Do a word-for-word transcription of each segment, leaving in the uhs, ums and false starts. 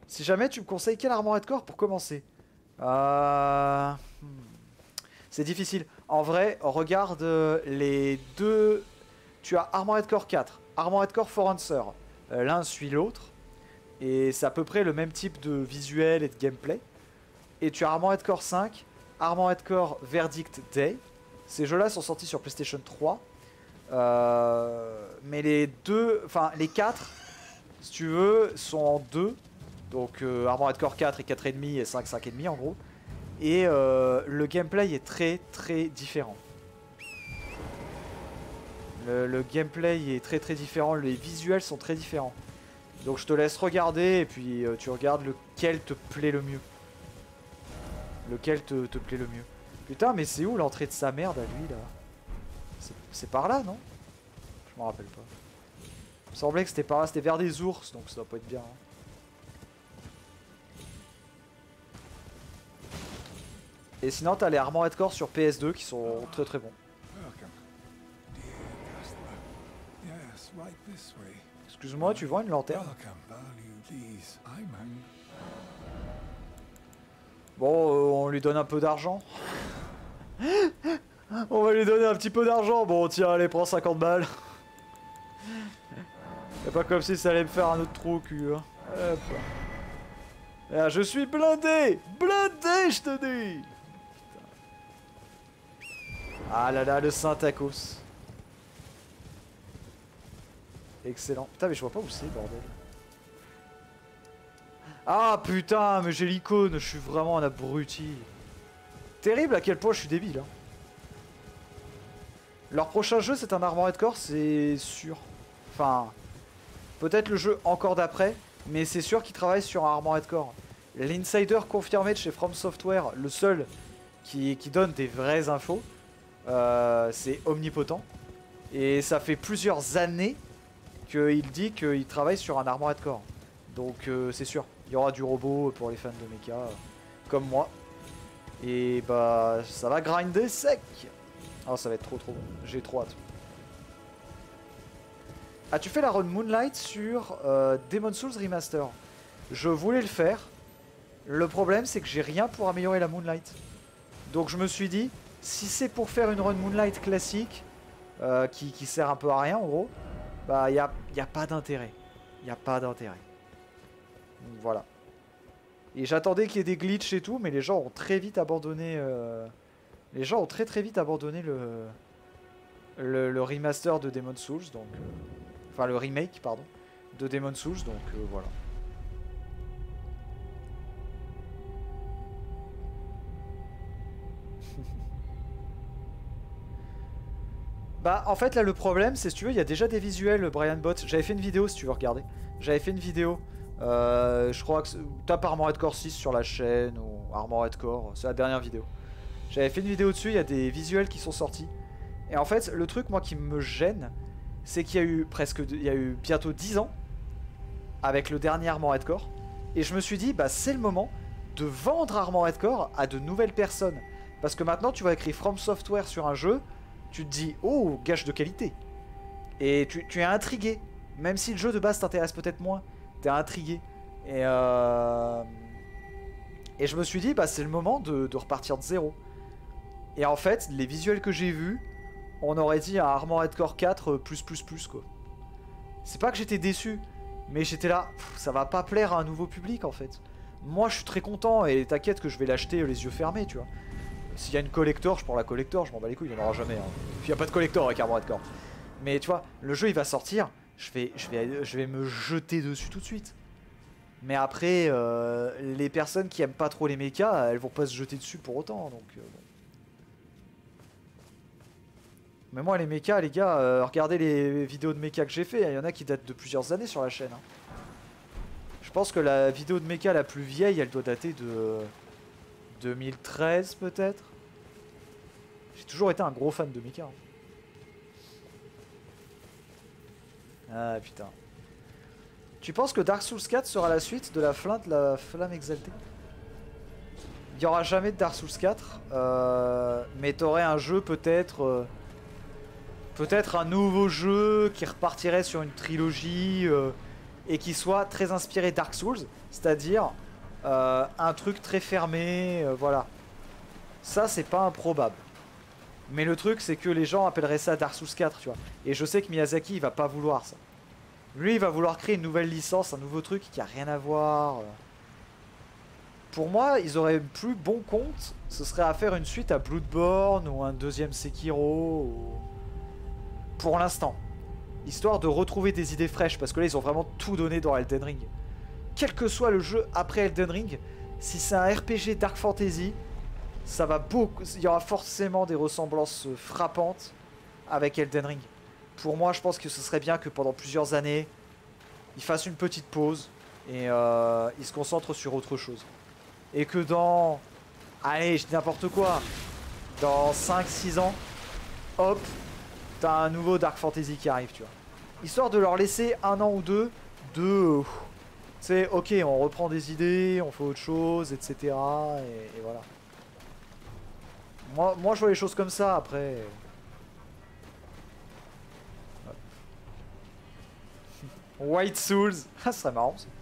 Si jamais tu me conseilles quel Armored Core pour commencer? euh... hmm. C'est difficile. En vrai, regarde euh, les deux... Tu as Armored Core quatre, Armored Core Forencer. Euh, L'un suit l'autre. Et c'est à peu près le même type de visuel et de gameplay. Et tu as Armored Core cinq, Armored Core Verdict Day. Ces jeux-là sont sortis sur PlayStation trois. Euh, mais les deux... Enfin, les quatre, si tu veux, sont en deux. Donc euh, Armored Core quatre et quatre virgule cinq et cinq, cinq virgule cinq en gros. Et euh, le gameplay est très très différent. Le, le gameplay est très très différent, les visuels sont très différents. Donc je te laisse regarder et puis euh, tu regardes lequel te plaît le mieux. Lequel te, te plaît le mieux. Putain mais c'est où l'entrée de sa merde à lui là? C'est par là non? Je m'en rappelle pas. Il me semblait que c'était par là, c'était vers des ours donc ça doit pas être bien. Hein. Et sinon t'as les Armored Core sur P S deux qui sont très très bons. Excuse-moi, tu vois une lanterne? Bon, euh, on lui donne un peu d'argent. On va lui donner un petit peu d'argent. Bon, tiens, allez, prends cinquante balles. C'est pas comme si ça allait me faire un autre trou au cul. Hein. Hop. Ah, je suis blindé. Blindé, je te dis. Putain. Ah là là, le Saint-Tacos. Excellent. Putain, mais je vois pas où c'est, bordel. Ah putain, mais j'ai l'icône, je suis vraiment un abruti. Terrible à quel point je suis débile. Hein. Leur prochain jeu, c'est un Armored Core, c'est sûr. Enfin, peut-être le jeu encore d'après, mais c'est sûr qu'ils travaillent sur un Armored Core. L'insider confirmé de chez From Software, le seul qui, qui donne des vraies infos, euh, c'est Omnipotent. Et ça fait plusieurs années qu'il dit qu'il travaille sur un Armored Core. Donc euh, c'est sûr, il y aura du robot pour les fans de mecha, euh, comme moi. Et bah ça va grinder sec. Oh ça va être trop trop bon, j'ai trop hâte. As-tu fait la run Moonlight sur euh, Demon's Souls Remaster? Je voulais le faire. Le problème c'est que j'ai rien pour améliorer la Moonlight. Donc je me suis dit, si c'est pour faire une run Moonlight classique, euh, qui, qui sert un peu à rien en gros, bah il n'y a, y a pas d'intérêt. Il n'y a pas d'intérêt. Donc voilà. Et j'attendais qu'il y ait des glitches et tout, mais les gens ont très vite abandonné... Euh... Les gens ont très très vite abandonné le... Le, le remaster de Demon's Souls, donc... Euh... Enfin le remake, pardon, de Demon's Souls, donc euh, voilà. Bah en fait là le problème c'est si tu veux il y a déjà des visuels Brian Bot. J'avais fait une vidéo si tu veux regarder. J'avais fait une vidéo. Euh, je crois que tape Armored Core six sur la chaîne ou Armored Core, c'est la dernière vidéo. J'avais fait une vidéo dessus, il y a des visuels qui sont sortis. Et en fait le truc moi qui me gêne, c'est qu'il y a eu presque, il y a eu bientôt dix ans avec le dernier Armored Core. Et je me suis dit bah c'est le moment de vendre Armored Core à de nouvelles personnes. Parce que maintenant tu vois écrit From Software sur un jeu. Tu te dis, oh, gage de qualité. Et tu, tu es intrigué. Même si le jeu de base t'intéresse peut-être moins, t'es intrigué. Et, euh... et je me suis dit, bah c'est le moment de, de repartir de zéro. Et en fait, les visuels que j'ai vus, on aurait dit un Armored Core quatre plus plus plus quoi. C'est pas que j'étais déçu, mais j'étais là, pff, ça va pas plaire à un nouveau public en fait. Moi je suis très content et t'inquiète que je vais l'acheter les yeux fermés, tu vois. S'il y a une collector, je prends la collector, je m'en bats les couilles, il n'y en aura jamais. Hein. Puis il n'y a pas de collector avec Armored Core. Mais tu vois, le jeu il va sortir, je vais, je vais, je vais me jeter dessus tout de suite. Mais après, euh, les personnes qui aiment pas trop les mechas, elles vont pas se jeter dessus pour autant. Donc, euh, bon. Mais moi les mechas, les gars, euh, regardez les vidéos de mechas que j'ai fait, il y en a qui datent de plusieurs années sur la chaîne. Hein. Je pense que la vidéo de mecha la plus vieille, elle doit dater de... deux mille treize peut-être. J'ai toujours été un gros fan de mecha. Ah putain. Tu penses que Dark Souls quatre sera la suite de la flamme, de la flamme exaltée? Il n'y aura jamais de Dark Souls quatre. Euh, mais t'aurais un jeu peut-être... Euh, peut-être un nouveau jeu qui repartirait sur une trilogie... Euh, et qui soit très inspiré Dark Souls. C'est-à-dire euh, un truc très fermé, euh, voilà. Ça, c'est pas improbable. Mais le truc, c'est que les gens appelleraient ça Dark Souls quatre, tu vois. Et je sais que Miyazaki, il va pas vouloir ça. Lui, il va vouloir créer une nouvelle licence, un nouveau truc qui a rien à voir. Pour moi, ils auraient plus bon compte, ce serait à faire une suite à Bloodborne ou un deuxième Sekiro. Ou... Pour l'instant. Histoire de retrouver des idées fraîches, parce que là, ils ont vraiment tout donné dans Elden Ring. Quel que soit le jeu après Elden Ring, si c'est un R P G Dark Fantasy, ça va beaucoup... il y aura forcément des ressemblances frappantes avec Elden Ring. Pour moi, je pense que ce serait bien que pendant plusieurs années, ils fassent une petite pause et euh, ils se concentrent sur autre chose. Et que dans... Allez, je dis n'importe quoi. Dans cinq six ans, hop, t'as un nouveau Dark Fantasy qui arrive, tu vois. Histoire de leur laisser un an ou deux de... Euh, tu sais, ok, on reprend des idées, on fait autre chose, et cetera. Et, et voilà. Moi, moi, je vois les choses comme ça, après... White Souls. Ah, ce serait marrant ça.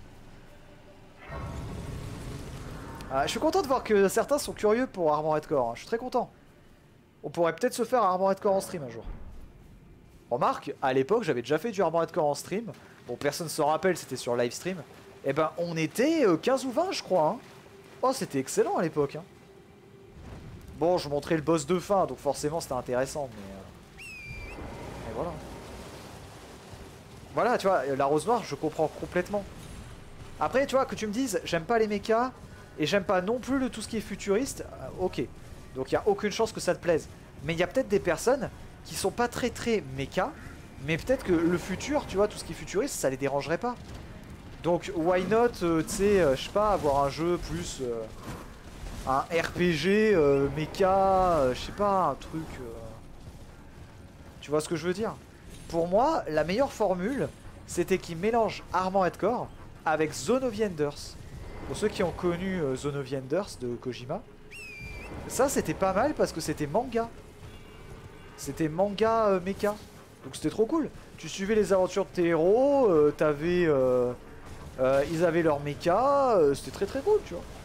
Ah, je suis content de voir que certains sont curieux pour Armored Core. Hein. Je suis très content. On pourrait peut-être se faire Armored Core en stream un jour. Remarque, à l'époque, j'avais déjà fait du Armored Core en stream. Bon, personne ne se rappelle, c'était sur live stream. Et ben, on était quinze ou vingt, je crois. Hein. Oh, c'était excellent à l'époque. Hein. Bon, je montrais le boss de fin, donc forcément, c'était intéressant. Mais, euh... mais voilà. Voilà, tu vois, la rose noire, je comprends complètement. Après, tu vois, que tu me dises, j'aime pas les mechas, et j'aime pas non plus le, tout ce qui est futuriste, euh, ok. Donc il n'y a aucune chance que ça te plaise. Mais il y a peut-être des personnes qui sont pas très très méca, mais peut-être que le futur, tu vois, tout ce qui est futuriste, ça les dérangerait pas. Donc why not, euh, tu sais, euh, je sais pas, avoir un jeu plus... Euh, un R P G, euh, méca, euh, je sais pas, un truc... Euh... Tu vois ce que je veux dire? Pour moi, la meilleure formule, c'était qu'ils mélangent Armored Core avec Zone of the Enders. Pour ceux qui ont connu euh, Zone of the Enders de Kojima, ça c'était pas mal parce que c'était manga. C'était manga euh, mecha. Donc c'était trop cool. Tu suivais les aventures de tes héros, euh, t'avais, euh, euh, ils avaient leur mecha, euh, c'était très très cool, tu vois.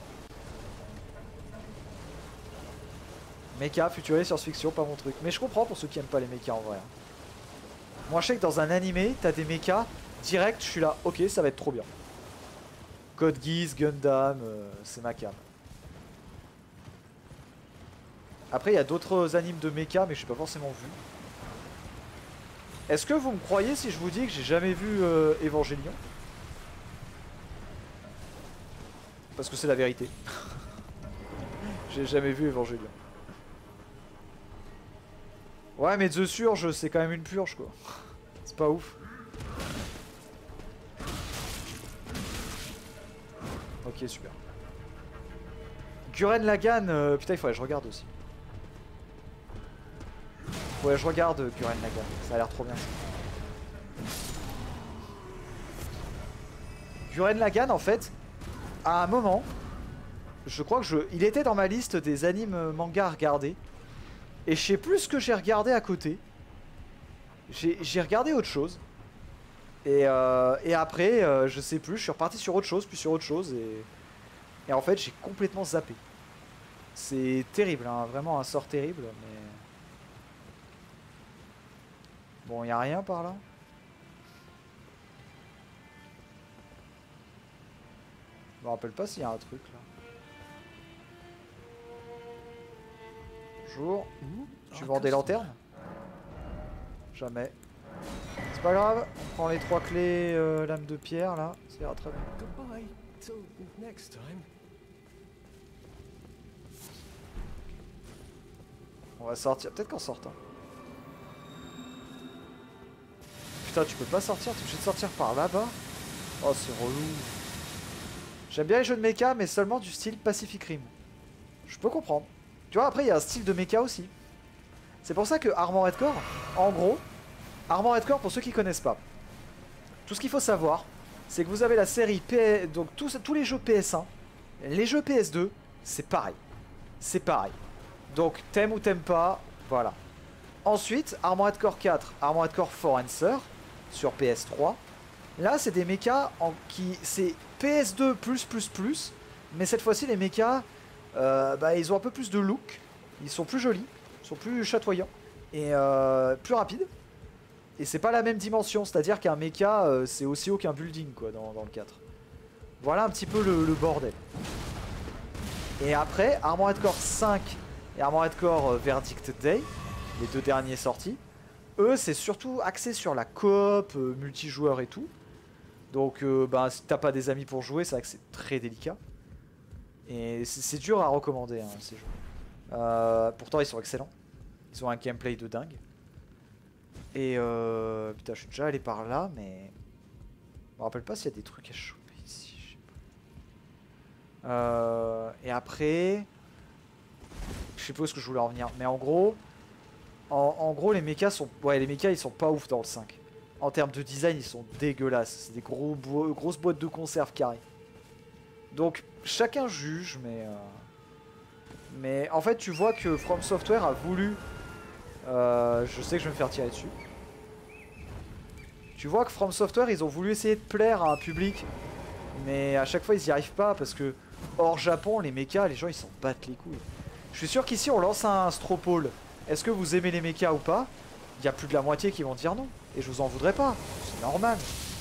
Mecha, futuriste, science-fiction, pas mon truc. Mais je comprends pour ceux qui aiment pas les mechas en vrai. Moi je sais que dans un animé, t'as des mechas, direct je suis là, ok ça va être trop bien. Code Geass, Gundam, euh, c'est ma cam. Après il y a d'autres animes de mecha mais je n'ai pas forcément vu. Est-ce que vous me croyez si je vous dis que j'ai jamais vu euh, Evangelion? Parce que c'est la vérité. J'ai jamais vu Evangelion. Ouais mais The Surge c'est quand même une purge quoi. C'est pas ouf. Ok super. Gurren Lagann, euh, putain il faudrait que je regarde aussi. Ouais je regarde euh, Gurren Lagann, ça a l'air trop bien ça. Gurren Lagann en fait, à un moment, je crois que je... il était dans ma liste des animes manga à regarder. Et je sais plus ce que j'ai regardé à côté. J'ai regardé autre chose. Et, euh, et après, euh, je sais plus, je suis reparti sur autre chose, puis sur autre chose. Et, et en fait, j'ai complètement zappé. C'est terrible, hein, vraiment un sort terrible. Mais... Bon, il n'y a rien par là. Je me rappelle pas s'il y a un truc là. Bonjour. Tu vends des lanternes? Jamais. C'est pas grave, on prend les trois clés euh, lame de pierre là, ça ira très bien. On va sortir, peut-être qu'en sortant. Putain, tu peux pas sortir, tu es obligé de sortir par là-bas. Oh, c'est relou. J'aime bien les jeux de mecha, mais seulement du style Pacific Rim. Je peux comprendre. Tu vois, après, il y a un style de mecha aussi. C'est pour ça que Armored Core, en gros, Armored Core, pour ceux qui connaissent pas, tout ce qu'il faut savoir, c'est que vous avez la série P... donc tous, tous les jeux P S un, les jeux P S deux, c'est pareil. C'est pareil. Donc, t'aimes ou t'aimes pas, voilà. Ensuite, Armored Core quatre, Armored Core Forencer, sur P S trois. Là, c'est des mechas en qui... c'est P S deux plus plus plus, mais cette fois-ci les mechas, euh, bah, ils ont un peu plus de look, ils sont plus jolis, ils sont plus chatoyants et euh, plus rapides. Et c'est pas la même dimension, c'est-à-dire qu'un mecha euh, c'est aussi haut qu'un building quoi dans, dans le quatre. Voilà un petit peu le, le bordel. Et après, Armored Core cinq et Armored Core euh, Verdict Day, les deux derniers sortis, eux c'est surtout axé sur la coop, euh, multijoueur et tout. Donc euh, bah, si t'as pas des amis pour jouer, c'est vrai que c'est très délicat. Et c'est dur à recommander hein, ces jeux. Euh, pourtant ils sont excellents. Ils ont un gameplay de dingue. Et euh... putain, je suis déjà allé par là, mais... Je me rappelle pas s'il y a des trucs à choper ici, je sais pas. Euh... Et après... Je sais pas où est-ce que je voulais en venir, mais en gros... En, en gros, les mechas sont... Ouais, les mechas, ils sont pas ouf dans le cinq. En termes de design, ils sont dégueulasses. C'est des gros bo... grosses boîtes de conserve carrées. Donc, chacun juge, mais... Euh... Mais en fait, tu vois que From Software a voulu... Euh... Je sais que je vais me faire tirer dessus. Tu vois que From Software, ils ont voulu essayer de plaire à un public, mais à chaque fois, ils n'y arrivent pas parce que, hors Japon, les mechas, les gens, ils s'en battent les couilles. Je suis sûr qu'ici, on lance un Stropole. Est-ce que vous aimez les mechas ou pas? Il y a plus de la moitié qui vont dire non. Et je vous en voudrais pas. C'est normal.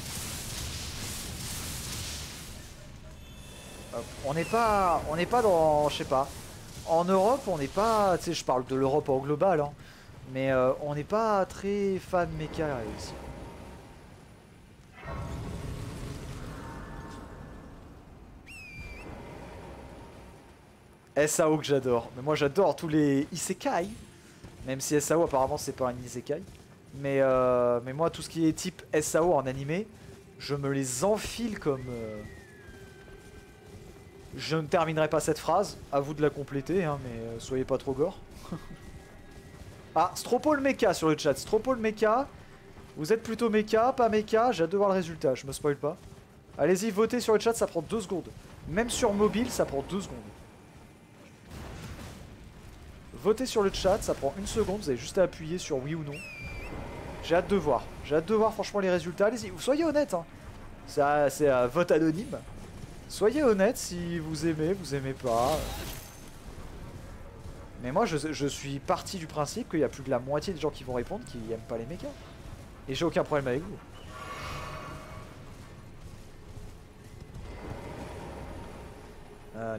Euh, on n'est pas, on n'est pas dans, je sais pas. En Europe, on n'est pas, tu sais, je parle de l'Europe en global, hein, mais euh, on n'est pas très fan mecha ici. S A O que j'adore. Mais moi j'adore tous les isekai. Même si S A O apparemment c'est pas un isekai. Mais, euh, mais moi tout ce qui est type S A O en animé, je me les enfile comme... Euh... Je ne terminerai pas cette phrase. À vous de la compléter, hein, mais euh, soyez pas trop gore. Ah, Stropole Mecha sur le chat. Stropole Mecha. Vous êtes plutôt mecha, pas mecha? J'ai hâte de voir le résultat, je me spoil pas. Allez-y, votez sur le chat, ça prend deux secondes. Même sur mobile, ça prend deux secondes. Votez sur le chat, ça prend une seconde, vous avez juste à appuyer sur oui ou non. J'ai hâte de voir. J'ai hâte de voir franchement les résultats. Allez-y, soyez honnête. Hein. C'est un vote anonyme. Soyez honnête si vous aimez, vous aimez pas. Mais moi, je, je suis parti du principe qu'il y a plus de la moitié des gens qui vont répondre qui aiment pas les mechas. Et j'ai aucun problème avec vous. Allez.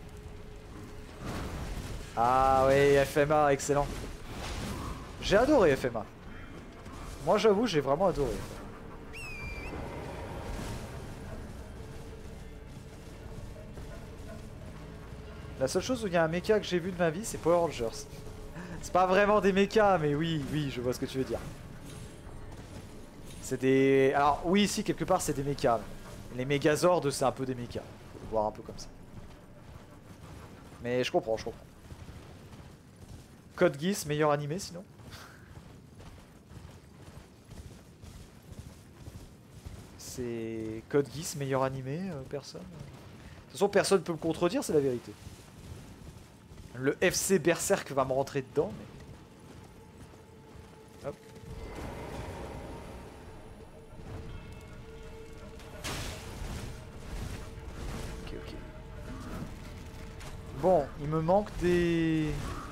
Ah oui, F M A, excellent. J'ai adoré F M A. Moi j'avoue, j'ai vraiment adoré. La seule chose où il y a un mecha que j'ai vu de ma vie, c'est Power Rangers. C'est pas vraiment des mechas, mais oui, oui, je vois ce que tu veux dire. C'est des... Alors oui, si, quelque part c'est des mechas. Les Megazords, c'est un peu des mechas. Faut le voir un peu comme ça. Mais je comprends, je comprends. Code Geass, meilleur animé sinon. C'est Code Geass, meilleur animé, euh, personne. De toute façon, personne peut me contredire, c'est la vérité. Le F C Berserk va me rentrer dedans, mais... Hop. Ok, ok. Bon, il me manque des...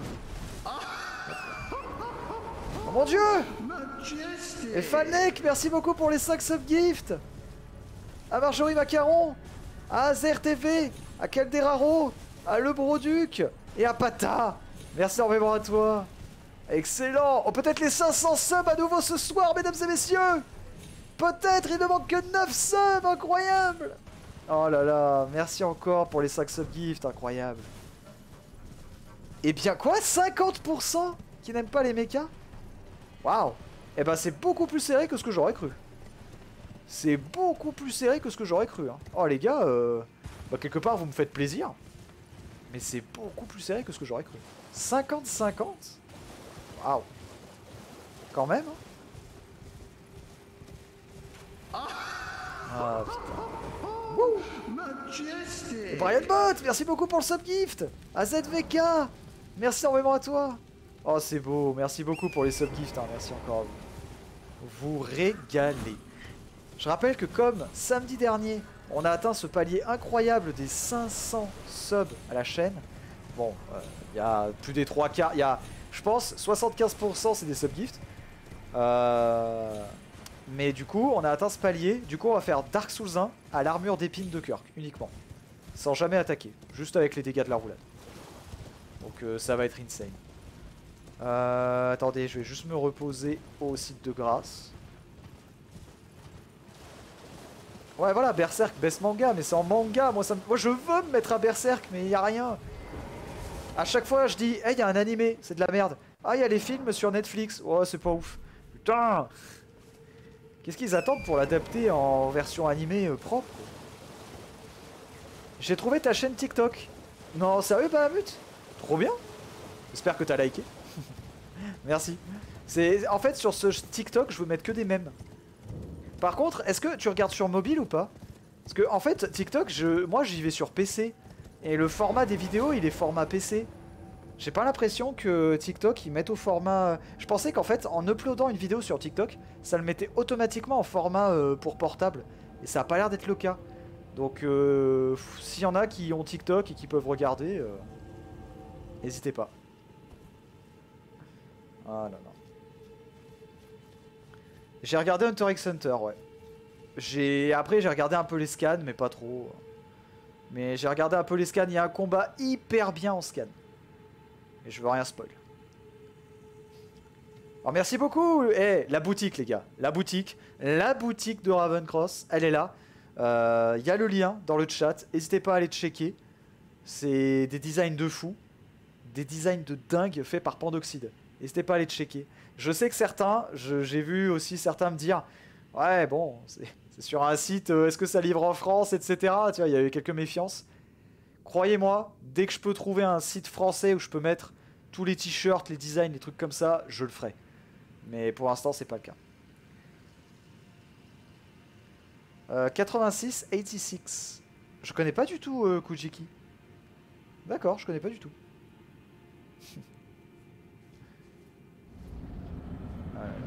Oh mon dieu! Et Falnek, merci beaucoup pour les cinq subgifts! À Marjorie Macaron! À Azer T V! À Calderaro! À Le Broduc! Et à Pata! Merci énormément à toi! Excellent! Oh, peut-être les cinq cents subs à nouveau ce soir, mesdames et messieurs! Peut-être, il ne manque que neuf subs! Incroyable! Oh là là, merci encore pour les cinq subgifts, incroyable! Et bien quoi? cinquante pour cent qui n'aiment pas les mechas? Waouh! Eh ben c'est beaucoup plus serré que ce que j'aurais cru. C'est beaucoup plus serré que ce que j'aurais cru. Hein. Oh les gars, euh... bah, quelque part vous me faites plaisir. Mais c'est beaucoup plus serré que ce que j'aurais cru. cinquante cinquante? Waouh! Quand même. Hein. Ah putain. Wouh! Et Brian Bot, merci beaucoup pour le subgift. A Z V K, merci énormément à toi. Oh c'est beau, merci beaucoup pour les subgifts, hein. Merci encore à vous. Vous régalez. Je rappelle que comme samedi dernier, On a atteint ce palier incroyable des cinq cents subs à la chaîne. Bon, il euh, y a plus des trois quarts. Il y a, je pense, soixante-quinze pour cent c'est des subgifts. Euh, mais du coup, on a atteint ce palier. Du coup, on va faire Dark Souls un à l'armure d'épines de Kirk uniquement. Sans jamais attaquer. Juste avec les dégâts de la roulade. Donc euh, ça va être insane. Euh, attendez, je vais juste me reposer au site de grâce. Ouais, voilà, Berserk, best manga, mais c'est en manga. Moi, ça me... Moi, je veux me mettre à Berserk, mais il n'y a rien. À chaque fois, je dis, hey, il y a un animé, c'est de la merde. Ah, il y a les films sur Netflix. Oh, c'est pas ouf. Putain. Qu'est-ce qu'ils attendent pour l'adapter en version animée euh, propre? J'ai trouvé ta chaîne TikTok. Non, sérieux, Bahamut? Trop bien. J'espère que t'as liké. Merci. C'est en fait sur ce TikTok, je veux mettre que des mèmes. Par contre, est-ce que tu regardes sur mobile ou pas? Parce que en fait, TikTok, je, moi j'y vais sur P C. Et le format des vidéos, il est format P C. J'ai pas l'impression que TikTok, ils mettent au format... Je pensais qu'en fait, en uploadant une vidéo sur TikTok, ça le mettait automatiquement en format euh, pour portable. Et ça a pas l'air d'être le cas. Donc, euh, s'il y en a qui ont TikTok et qui peuvent regarder, euh, n'hésitez pas. Ah là là. J'ai regardé Hunter x Hunter, ouais. J'ai Après, j'ai regardé un peu les scans, mais pas trop. Mais j'ai regardé un peu les scans. Il y a un combat hyper bien en scan. Et je veux rien spoil. Alors merci beaucoup. Eh, hey, la boutique, les gars. La boutique. La boutique de Ravencross. Elle est là. Il euh, y a le lien dans le chat. N'hésitez pas à aller checker. C'est des designs de fou. Des designs de dingue faits par Pandoxide. N'hésitez pas à aller checker. Je sais que certains, j'ai vu aussi certains me dire, ouais bon, c'est sur un site, euh, est-ce que ça livre en France, et cetera. Tu vois, il y a eu quelques méfiances. Croyez-moi, dès que je peux trouver un site français où je peux mettre tous les t-shirts, les designs, les trucs comme ça, je le ferai. Mais pour l'instant, c'est pas le cas. Euh, quatre-vingt-six, quatre-vingt-six. Je connais pas du tout euh, Kujiki. D'accord, je connais pas du tout. Ah là là.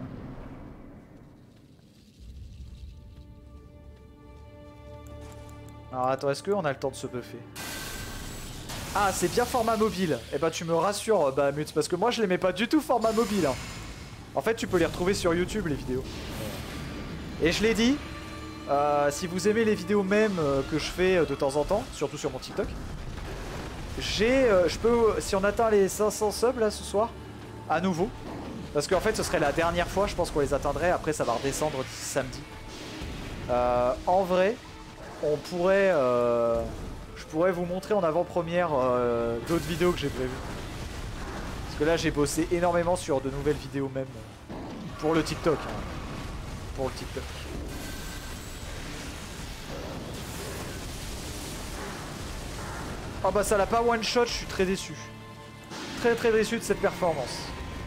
Alors attends, est-ce qu'on a le temps de se buffer? Ah, c'est bien format mobile. Eh ben tu me rassures, Bahamut, parce que moi je l'aimais pas du tout format mobile. Hein. En fait, tu peux les retrouver sur YouTube, les vidéos. Et je l'ai dit, euh, si vous aimez les vidéos même euh, que je fais euh, de temps en temps, surtout sur mon TikTok, j'ai, euh, je peux, si on atteint les cinq cents subs là ce soir, à nouveau, parce qu'en fait ce serait la dernière fois, je pense qu'on les atteindrait, après ça va redescendre d'ici samedi. Euh, en vrai, on pourrait... Euh, je pourrais vous montrer en avant-première euh, d'autres vidéos que j'ai prévues. Parce que là j'ai bossé énormément sur de nouvelles vidéos même. Pour le TikTok. Hein. Pour le TikTok. Oh bah ça l'a pas one shot, je suis très déçu. Très très déçu de cette performance.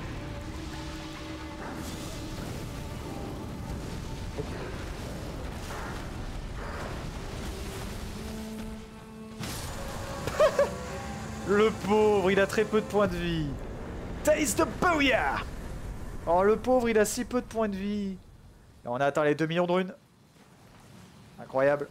Le pauvre, il a très peu de points de vie. Taste the booyah! Oh le pauvre, il a si peu de points de vie. Et on a atteint les deux millions de runes. Incroyable.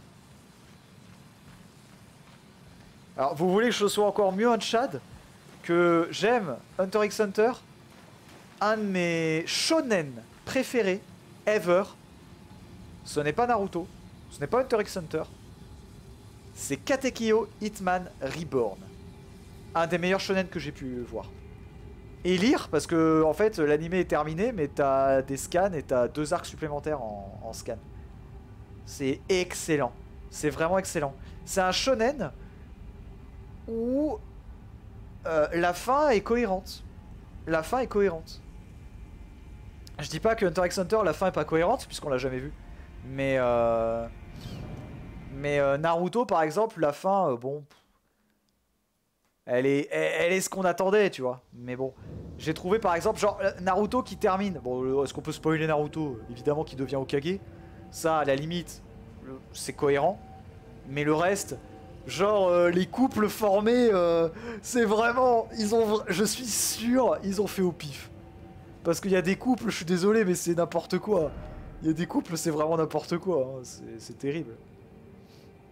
Alors vous voulez que je sois encore mieux en Chad? Que j'aime Hunter x Hunter. Un de mes shonen préférés ever. Ce n'est pas Naruto. Ce n'est pas Hunter x Hunter. C'est Katekyo Hitman Reborn. Un des meilleurs shonen que j'ai pu voir. Et lire, parce que en fait l'animé est terminé, mais t'as des scans et t'as deux arcs supplémentaires en, en scan. C'est excellent. C'est vraiment excellent. C'est un shonen où euh, la fin est cohérente. La fin est cohérente. Je dis pas que Hunter x Hunter, la fin est pas cohérente, puisqu'on l'a jamais vu. Mais, euh... mais euh, Naruto, par exemple, la fin, euh, bon... Elle est, elle, elle est ce qu'on attendait, tu vois. Mais bon, j'ai trouvé par exemple, genre Naruto qui termine. Bon, est-ce qu'on peut spoiler Naruto? Évidemment, qui devient Hokage. Ça, à la limite, c'est cohérent. Mais le reste, genre euh, les couples formés, euh, c'est vraiment, ils ont, je suis sûr, ils ont fait au pif. Parce qu'il y a des couples, je suis désolé, mais c'est n'importe quoi. Il y a des couples, c'est vraiment n'importe quoi. Hein. C'est terrible.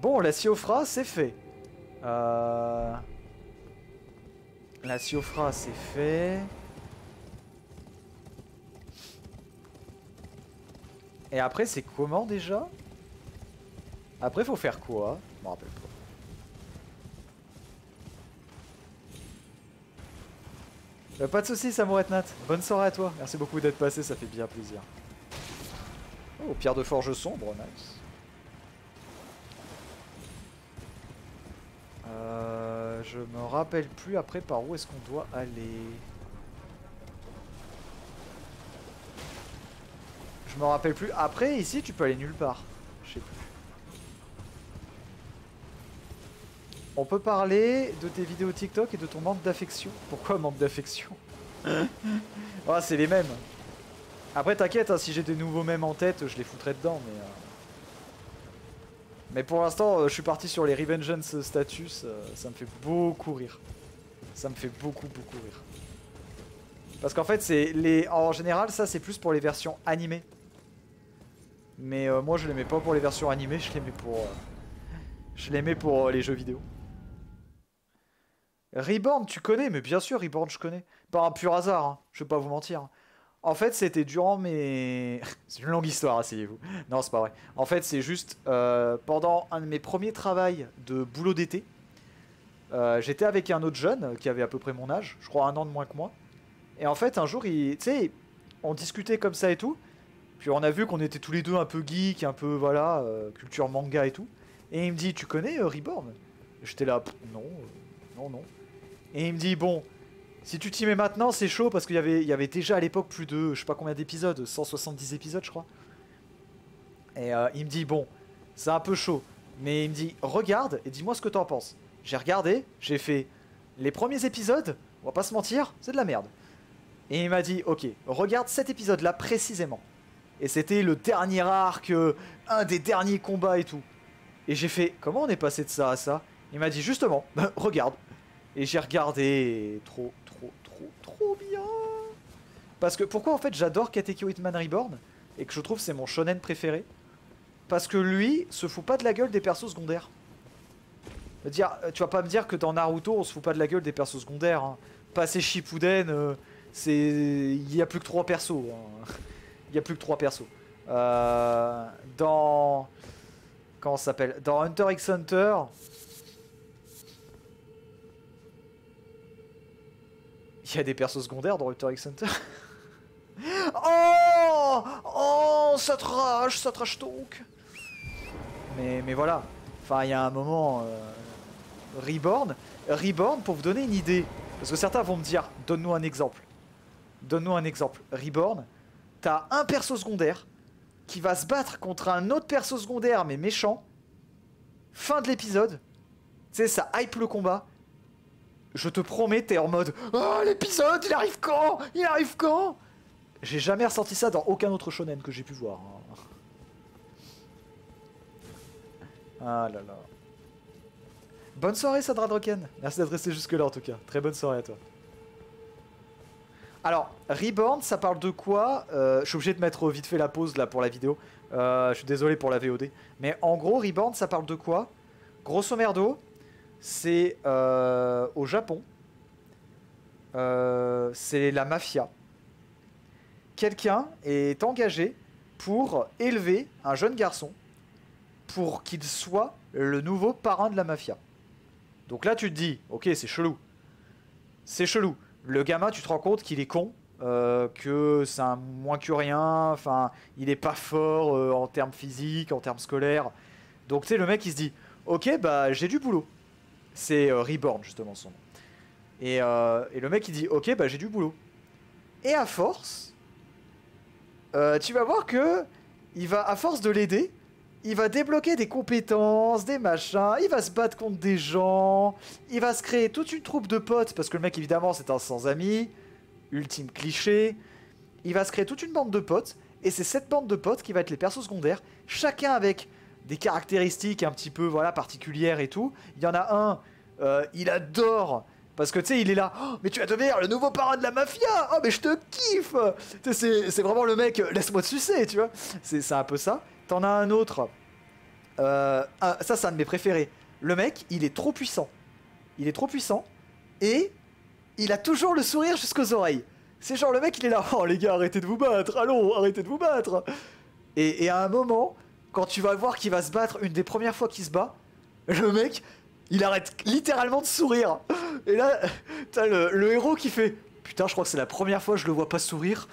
Bon, la Siofra, c'est fait. Euh... La Siofra, c'est fait. Et après, c'est comment déjà? Après, faut faire quoi? Je m'en rappelle pas. Euh, pas de soucis, Samouraï Nat. Bonne soirée à toi. Merci beaucoup d'être passé, ça fait bien plaisir. Oh, pierre de forge sombre, nice. Euh, je me rappelle plus après par où est-ce qu'on doit aller. Je me rappelle plus. Après, ici, tu peux aller nulle part. Je sais plus. On peut parler de tes vidéos TikTok et de ton manque d'affection. Pourquoi manque d'affection? Ah, c'est les mêmes. Après, t'inquiète, hein, si j'ai des nouveaux mèmes en tête, je les foutrais dedans. Mais, euh... mais pour l'instant, euh, je suis parti sur les Revengeance status. Euh, ça me fait beaucoup rire. Ça me fait beaucoup, beaucoup rire. Parce qu'en fait, c'est les. En général, ça, c'est plus pour les versions animées. Mais euh, moi, je les mets pas pour les versions animées, je les mets pour. Euh... Je les mets pour euh, les jeux vidéo. Reborn, tu connais? Mais bien sûr, Reborn, je connais. Par un pur hasard, hein. Je vais pas vous mentir. En fait, c'était durant mes... C'est une longue histoire, asseyez-vous. Non, c'est pas vrai. En fait, c'est juste euh, pendant un de mes premiers travails de boulot d'été, euh, j'étais avec un autre jeune qui avait à peu près mon âge, je crois un an de moins que moi. Et en fait, un jour, il... tu sais, on discutait comme ça et tout. Puis on a vu qu'on était tous les deux un peu geek, un peu, voilà, euh, culture manga et tout. Et il me dit, tu connais euh, Reborn? J'étais là, non, euh, non, non. Et il me dit, bon, si tu t'y mets maintenant, c'est chaud parce qu'il y avait, il y avait déjà à l'époque plus de, je sais pas combien d'épisodes, cent soixante-dix épisodes, je crois. Et euh, il me dit, bon, c'est un peu chaud. Mais il me dit, regarde et dis-moi ce que t'en penses. J'ai regardé, j'ai fait, les premiers épisodes, on va pas se mentir, c'est de la merde. Et il m'a dit, ok, regarde cet épisode-là précisément. Et c'était le dernier arc, euh, un des derniers combats et tout. Et j'ai fait, comment on est passé de ça à ça? Il m'a dit, justement, regarde. Et j'ai regardé, et trop, trop, trop, trop bien. Parce que, pourquoi en fait j'adore Katekyo Hitman Reborn, et que je trouve c'est mon shonen préféré? Parce que lui, se fout pas de la gueule des persos secondaires. Dire, tu vas pas me dire que dans Naruto, on se fout pas de la gueule des persos secondaires. Hein. Passer Shippuden, euh, c'est... il y a plus que trois persos. Hein. Il y a plus que trois persos. Euh, dans... Comment ça s'appelle? Dans Hunter x Hunter... Il y a des persos secondaires dans Hunter x Hunter. Oh Oh ça trash, ça trash talk. Mais, mais voilà. Enfin, il y a un moment... Euh... Reborn. Reborn, pour vous donner une idée. Parce que certains vont me dire, donne-nous un exemple. Donne-nous un exemple. Reborn, t'as un perso secondaire qui va se battre contre un autre perso secondaire, mais méchant. Fin de l'épisode. Tu sais, ça hype le combat. Je te promets, t'es en mode oh, l'épisode, il arrive quand? Il arrive quand? J'ai jamais ressenti ça dans aucun autre shonen que j'ai pu voir. Hein. Ah là là. Bonne soirée, Sadra Droken. Merci d'être resté jusque là en tout cas. Très bonne soirée à toi. Alors, Reborn, ça parle de quoi? euh, Je suis obligé de mettre vite fait la pause là pour la vidéo. Euh, je suis désolé pour la V O D. Mais en gros, Reborn, ça parle de quoi? Grosso merdo, c'est euh, au Japon. Euh, c'est la mafia. Quelqu'un est engagé pour élever un jeune garçon pour qu'il soit le nouveau parrain de la mafia. Donc là, tu te dis, ok, c'est chelou. C'est chelou. Le gamin, tu te rends compte qu'il est con, euh, que c'est un moins que rien, enfin, il est pas fort euh, en termes physiques, en termes scolaires. Donc tu sais, le mec, il se dit, ok, bah j'ai du boulot. C'est euh, Reborn, justement, son nom. Et, euh, et le mec, il dit, ok, bah j'ai du boulot. Et à force, euh, tu vas voir que, il va, à force de l'aider, il va débloquer des compétences, des machins, il va se battre contre des gens, il va se créer toute une troupe de potes, parce que le mec, évidemment, c'est un sans-amis, ultime cliché. Il va se créer toute une bande de potes, et c'est cette bande de potes qui va être les persos secondaires, chacun avec des caractéristiques un petit peu, voilà, particulières et tout. Il y en a un, euh, il adore... Parce que tu sais, il est là, oh, mais tu vas devenir le nouveau parrain de la mafia, oh mais je te kiffe. C'est vraiment le mec, laisse-moi te sucer, tu vois. C'est un peu ça. T'en as un autre, Euh, ah, ça, c'est un de mes préférés. Le mec, il est trop puissant. Il est trop puissant. Et il a toujours le sourire jusqu'aux oreilles. C'est genre le mec, il est là. Oh les gars, arrêtez de vous battre. Allons, arrêtez de vous battre. Et, et à un moment, quand tu vas voir qu'il va se battre, une des premières fois qu'il se bat, le mec, il arrête littéralement de sourire. Et là, t'as le, le héros qui fait... Putain, je crois que c'est la première fois que je le vois pas sourire.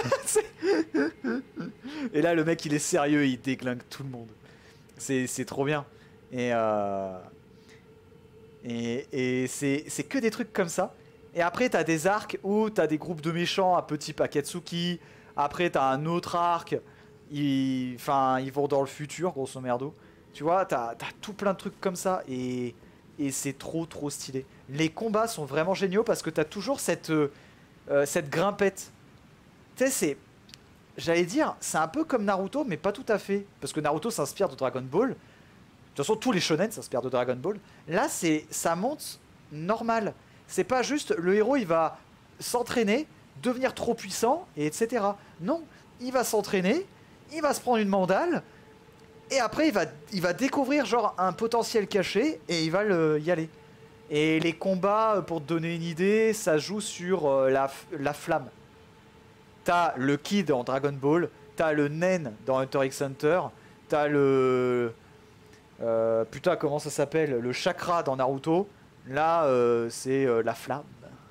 Et là, le mec, il est sérieux, il déglingue tout le monde. C'est trop bien. Et, euh... et, et c'est que des trucs comme ça. Et après, t'as des arcs où t'as des groupes de méchants, un peu type Akatsuki. Après, t'as un autre arc. Ils... Enfin, ils vont dans le futur, grosso merdo. Tu vois, t'as t'as tout plein de trucs comme ça. Et, et c'est trop, trop stylé. Les combats sont vraiment géniaux parce que t'as toujours cette, euh, cette grimpette. Tu sais, c'est... J'allais dire, c'est un peu comme Naruto, mais pas tout à fait. Parce que Naruto s'inspire de Dragon Ball. De toute façon, tous les shonen s'inspirent de Dragon Ball. Là, c'est ça monte normal. C'est pas juste le héros, il va s'entraîner, devenir trop puissant, et etc. Non, il va s'entraîner, il va se prendre une mandale, et après, il va, il va découvrir genre un potentiel caché, et il va le, y aller. Et les combats, pour te donner une idée, ça joue sur euh, la, la flamme. T'as le Kid dans Dragon Ball, t'as le Nen dans Hunter x Hunter, t'as le... Euh, putain, comment ça s'appelle? Le chakra dans Naruto. Là, euh, c'est euh, la flamme.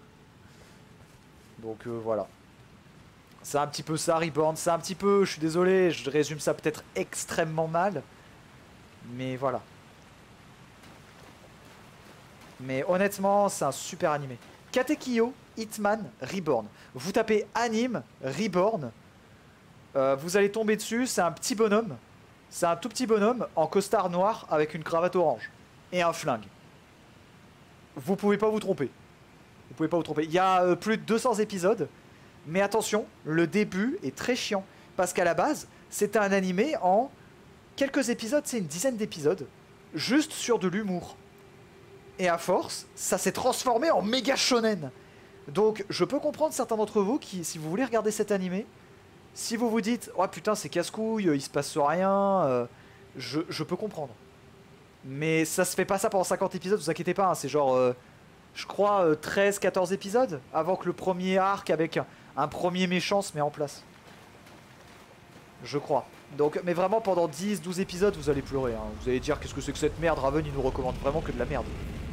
Donc euh, voilà. C'est un petit peu ça, Reborn. C'est un petit peu, je suis désolé, je résume ça peut-être extrêmement mal. Mais voilà. Mais honnêtement, c'est un super animé. Katekyo Hitman Reborn. Vous tapez anime Reborn, euh, vous allez tomber dessus. C'est un petit bonhomme. C'est un tout petit bonhomme en costard noir avec une cravate orange et un flingue. Vous pouvez pas vous tromper. Vous pouvez pas vous tromper. Il y a euh, plus de deux cents épisodes. Mais attention, le début est très chiant. Parce qu'à la base, c'était un animé en quelques épisodes, c'est une dizaine d'épisodes, juste sur de l'humour. Et à force, ça s'est transformé en méga shonen. Donc je peux comprendre certains d'entre vous qui, si vous voulez regarder cet animé, si vous vous dites « Oh putain, c'est casse-couille, il se passe rien euh, », je, je peux comprendre. Mais ça se fait pas ça pendant cinquante épisodes, vous inquiétez pas, hein, c'est genre, euh, je crois, euh, treize quatorze épisodes avant que le premier arc avec un, un premier méchant se met en place. Je crois. Donc, mais vraiment, pendant dix douze épisodes, vous allez pleurer. Hein. Vous allez dire, qu'est-ce que c'est que cette merde? Raven, il nous recommande vraiment que de la merde.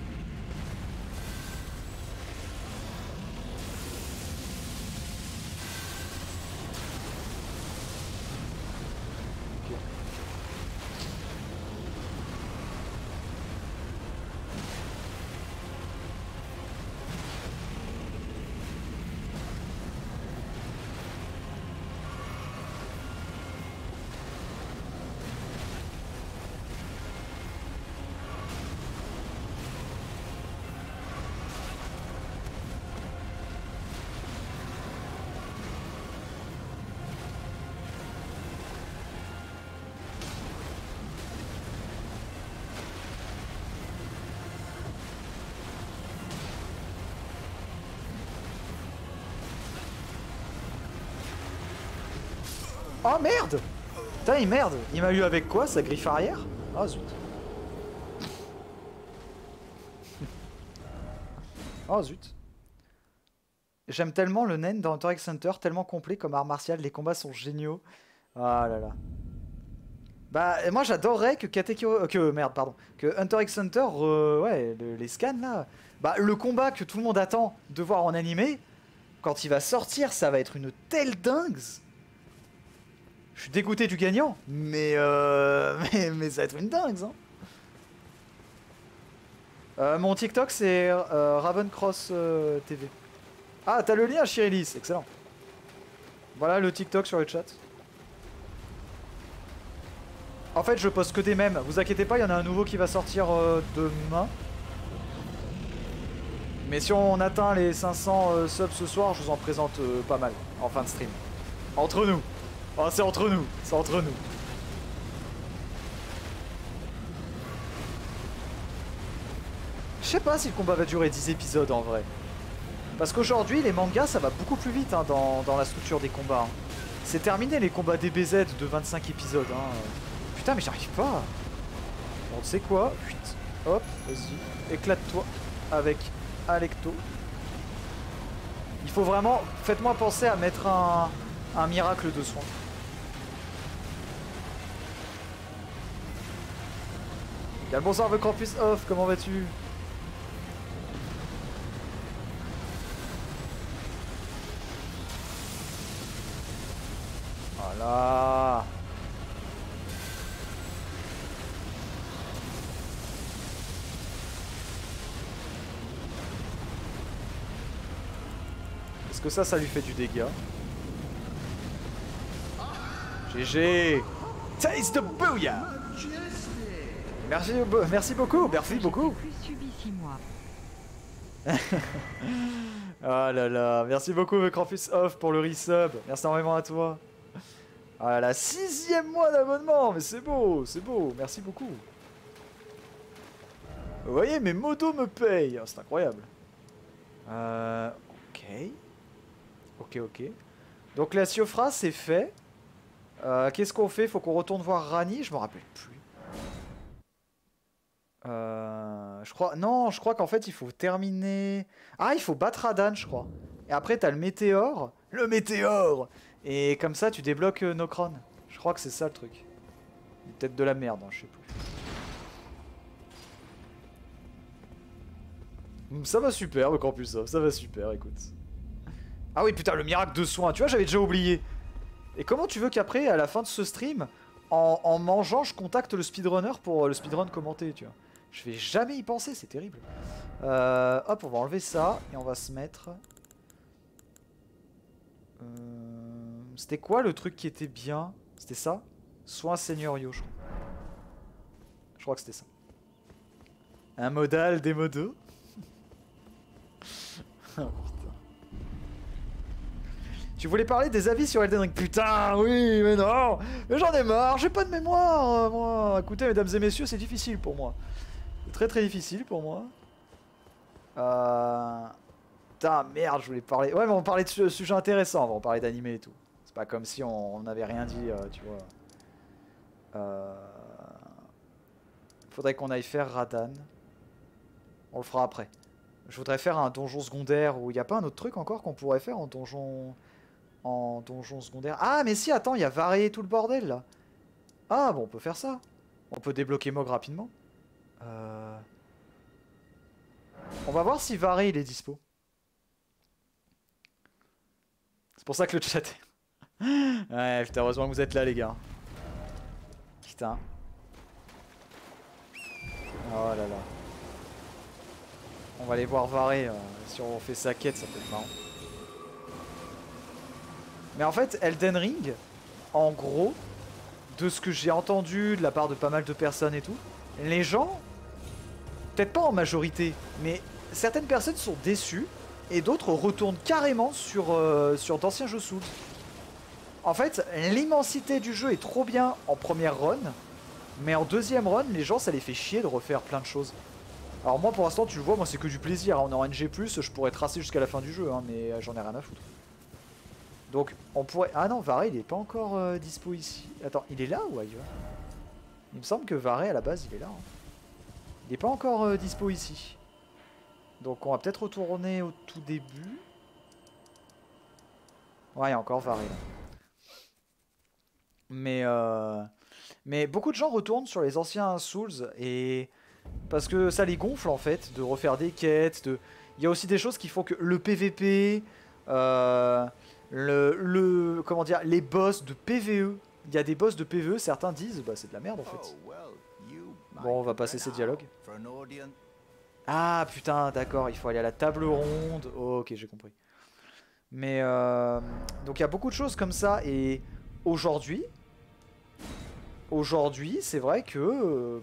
Oh merde! Putain, il merde! Il m'a eu avec quoi? Sa griffe arrière? Oh zut! Oh zut! J'aime tellement le Nen dans Hunter x Hunter, tellement complet comme art martial, les combats sont géniaux. Ah là là. Bah, moi j'adorerais que Katekyo... que merde, pardon. Que Hunter x Hunter, euh, ouais, le, les scans là... Bah, le combat que tout le monde attend de voir en animé, quand il va sortir, ça va être une telle dingue. Je suis dégoûté du gagnant, mais, euh, mais, mais ça va être une dingue, hein. Euh, mon TikTok, c'est euh, Ravencross euh, T V. Ah, t'as le lien, Chirilis, excellent. Voilà le TikTok sur le chat. En fait, je poste que des mèmes. Vous inquiétez pas, il y en a un nouveau qui va sortir euh, demain. Mais si on atteint les cinq cents euh, subs ce soir, je vous en présente euh, pas mal en fin de stream. Entre nous. Oh, c'est entre nous, c'est entre nous. Je sais pas si le combat va durer dix épisodes en vrai. Parce qu'aujourd'hui, les mangas, ça va beaucoup plus vite hein, dans, dans la structure des combats. Hein. C'est terminé les combats D B Z de vingt-cinq épisodes. Hein. Putain, mais j'arrive pas. Bon, tu sais quoi? Putain. Hop, vas-y. Éclate-toi avec Alecto. Il faut vraiment... Faites-moi penser à mettre un, un miracle de soin. Y'a le bonsoir de Campus Off, comment vas-tu? Voilà. Est-ce que ça, ça lui fait du dégât? G G. Taste the booyah. Merci, merci beaucoup, merci beaucoup. Oh là là, merci beaucoup The Campus Off pour le resub. Merci énormément à toi. Ah la sixième mois d'abonnement, mais c'est beau, c'est beau, merci beaucoup. Vous voyez, mes modos me payent, c'est incroyable. Euh, ok. Ok, ok. Donc la Siofra, c'est fait. Euh, Qu'est-ce qu'on fait? Faut qu'on retourne voir Rani, je me rappelle plus. Euh, je crois... Non, je crois qu'en fait, il faut terminer... Ah, il faut battre Radan, je crois. Et après, t'as le météore. Le météore. Et comme ça, tu débloques euh, Nokron. Je crois que c'est ça, le truc. Peut-être de la merde, hein, je sais plus. Ça va super, le campus, ça. Ça va super, écoute. Ah oui, putain, le miracle de soin. Tu vois, j'avais déjà oublié. Et comment tu veux qu'après, à la fin de ce stream, en, en mangeant, je contacte le speedrunner pour euh, le speedrun commenter, tu vois. Je vais jamais y penser, c'est terrible. Euh, hop, on va enlever ça et on va se mettre... Euh, C'était quoi le truc qui était bien? C'était ça? Soins seigneuriaux, je crois. Je crois que c'était ça. Un modal, des modos. Oh, putain. Tu voulais parler des avis sur Elden Ring? Putain, oui, mais non. Mais j'en ai marre, j'ai pas de mémoire, moi. Écoutez, mesdames et messieurs, c'est difficile pour moi. C'est très très difficile pour moi. Euh... Putain, merde, je voulais parler... Ouais, mais on parlait de sujets intéressants, on va parler d'animé et tout. C'est pas comme si on n'avait rien dit, euh, tu vois. Euh... Faudrait qu'on aille faire Radan. On le fera après. Je voudrais faire un donjon secondaire où il n'y a pas un autre truc encore qu'on pourrait faire en donjon... En donjon secondaire. Ah, mais si, attends, il y a Varé et tout le bordel, là. Ah, bon, on peut faire ça. On peut débloquer Mog rapidement. Euh... On va voir si Varé, il est dispo. C'est pour ça que le chat... Ouais, putain, heureusement que vous êtes là, les gars. Putain. Oh là là. On va aller voir Varé. Euh, si on fait sa quête, ça peut être marrant. Mais en fait, Elden Ring, en gros, de ce que j'ai entendu de la part de pas mal de personnes et tout, les gens, peut-être pas en majorité, mais certaines personnes sont déçues et d'autres retournent carrément sur, euh, sur d'anciens jeux Souls. En fait, l'immensité du jeu est trop bien en première run, mais en deuxième run, les gens, ça les fait chier de refaire plein de choses. Alors moi, pour l'instant, tu le vois, moi c'est que du plaisir. En N G plus, je pourrais tracer jusqu'à la fin du jeu, hein, mais j'en ai rien à foutre. Donc on pourrait... Ah non, Varé il est pas encore euh, dispo ici. Attends, il est là ou ailleurs? Il me semble que Varé à la base il est là. Hein. Il est pas encore euh, dispo ici. Donc on va peut-être retourner au tout début. Ouais, il y a encore Varé là. Mais, euh... Mais beaucoup de gens retournent sur les anciens Souls et... Parce que ça les gonfle en fait, de refaire des quêtes. De... Il y a aussi des choses qui font que le P V P... Euh... Le, le, comment dire, les boss de P V E. Il y a des boss de P V E, certains disent, bah c'est de la merde en fait. Bon, on va passer ces dialogues. Ah putain, d'accord, il faut aller à la table ronde. Oh, ok, j'ai compris. Mais euh, donc il y a beaucoup de choses comme ça et aujourd'hui, aujourd'hui, c'est vrai que euh,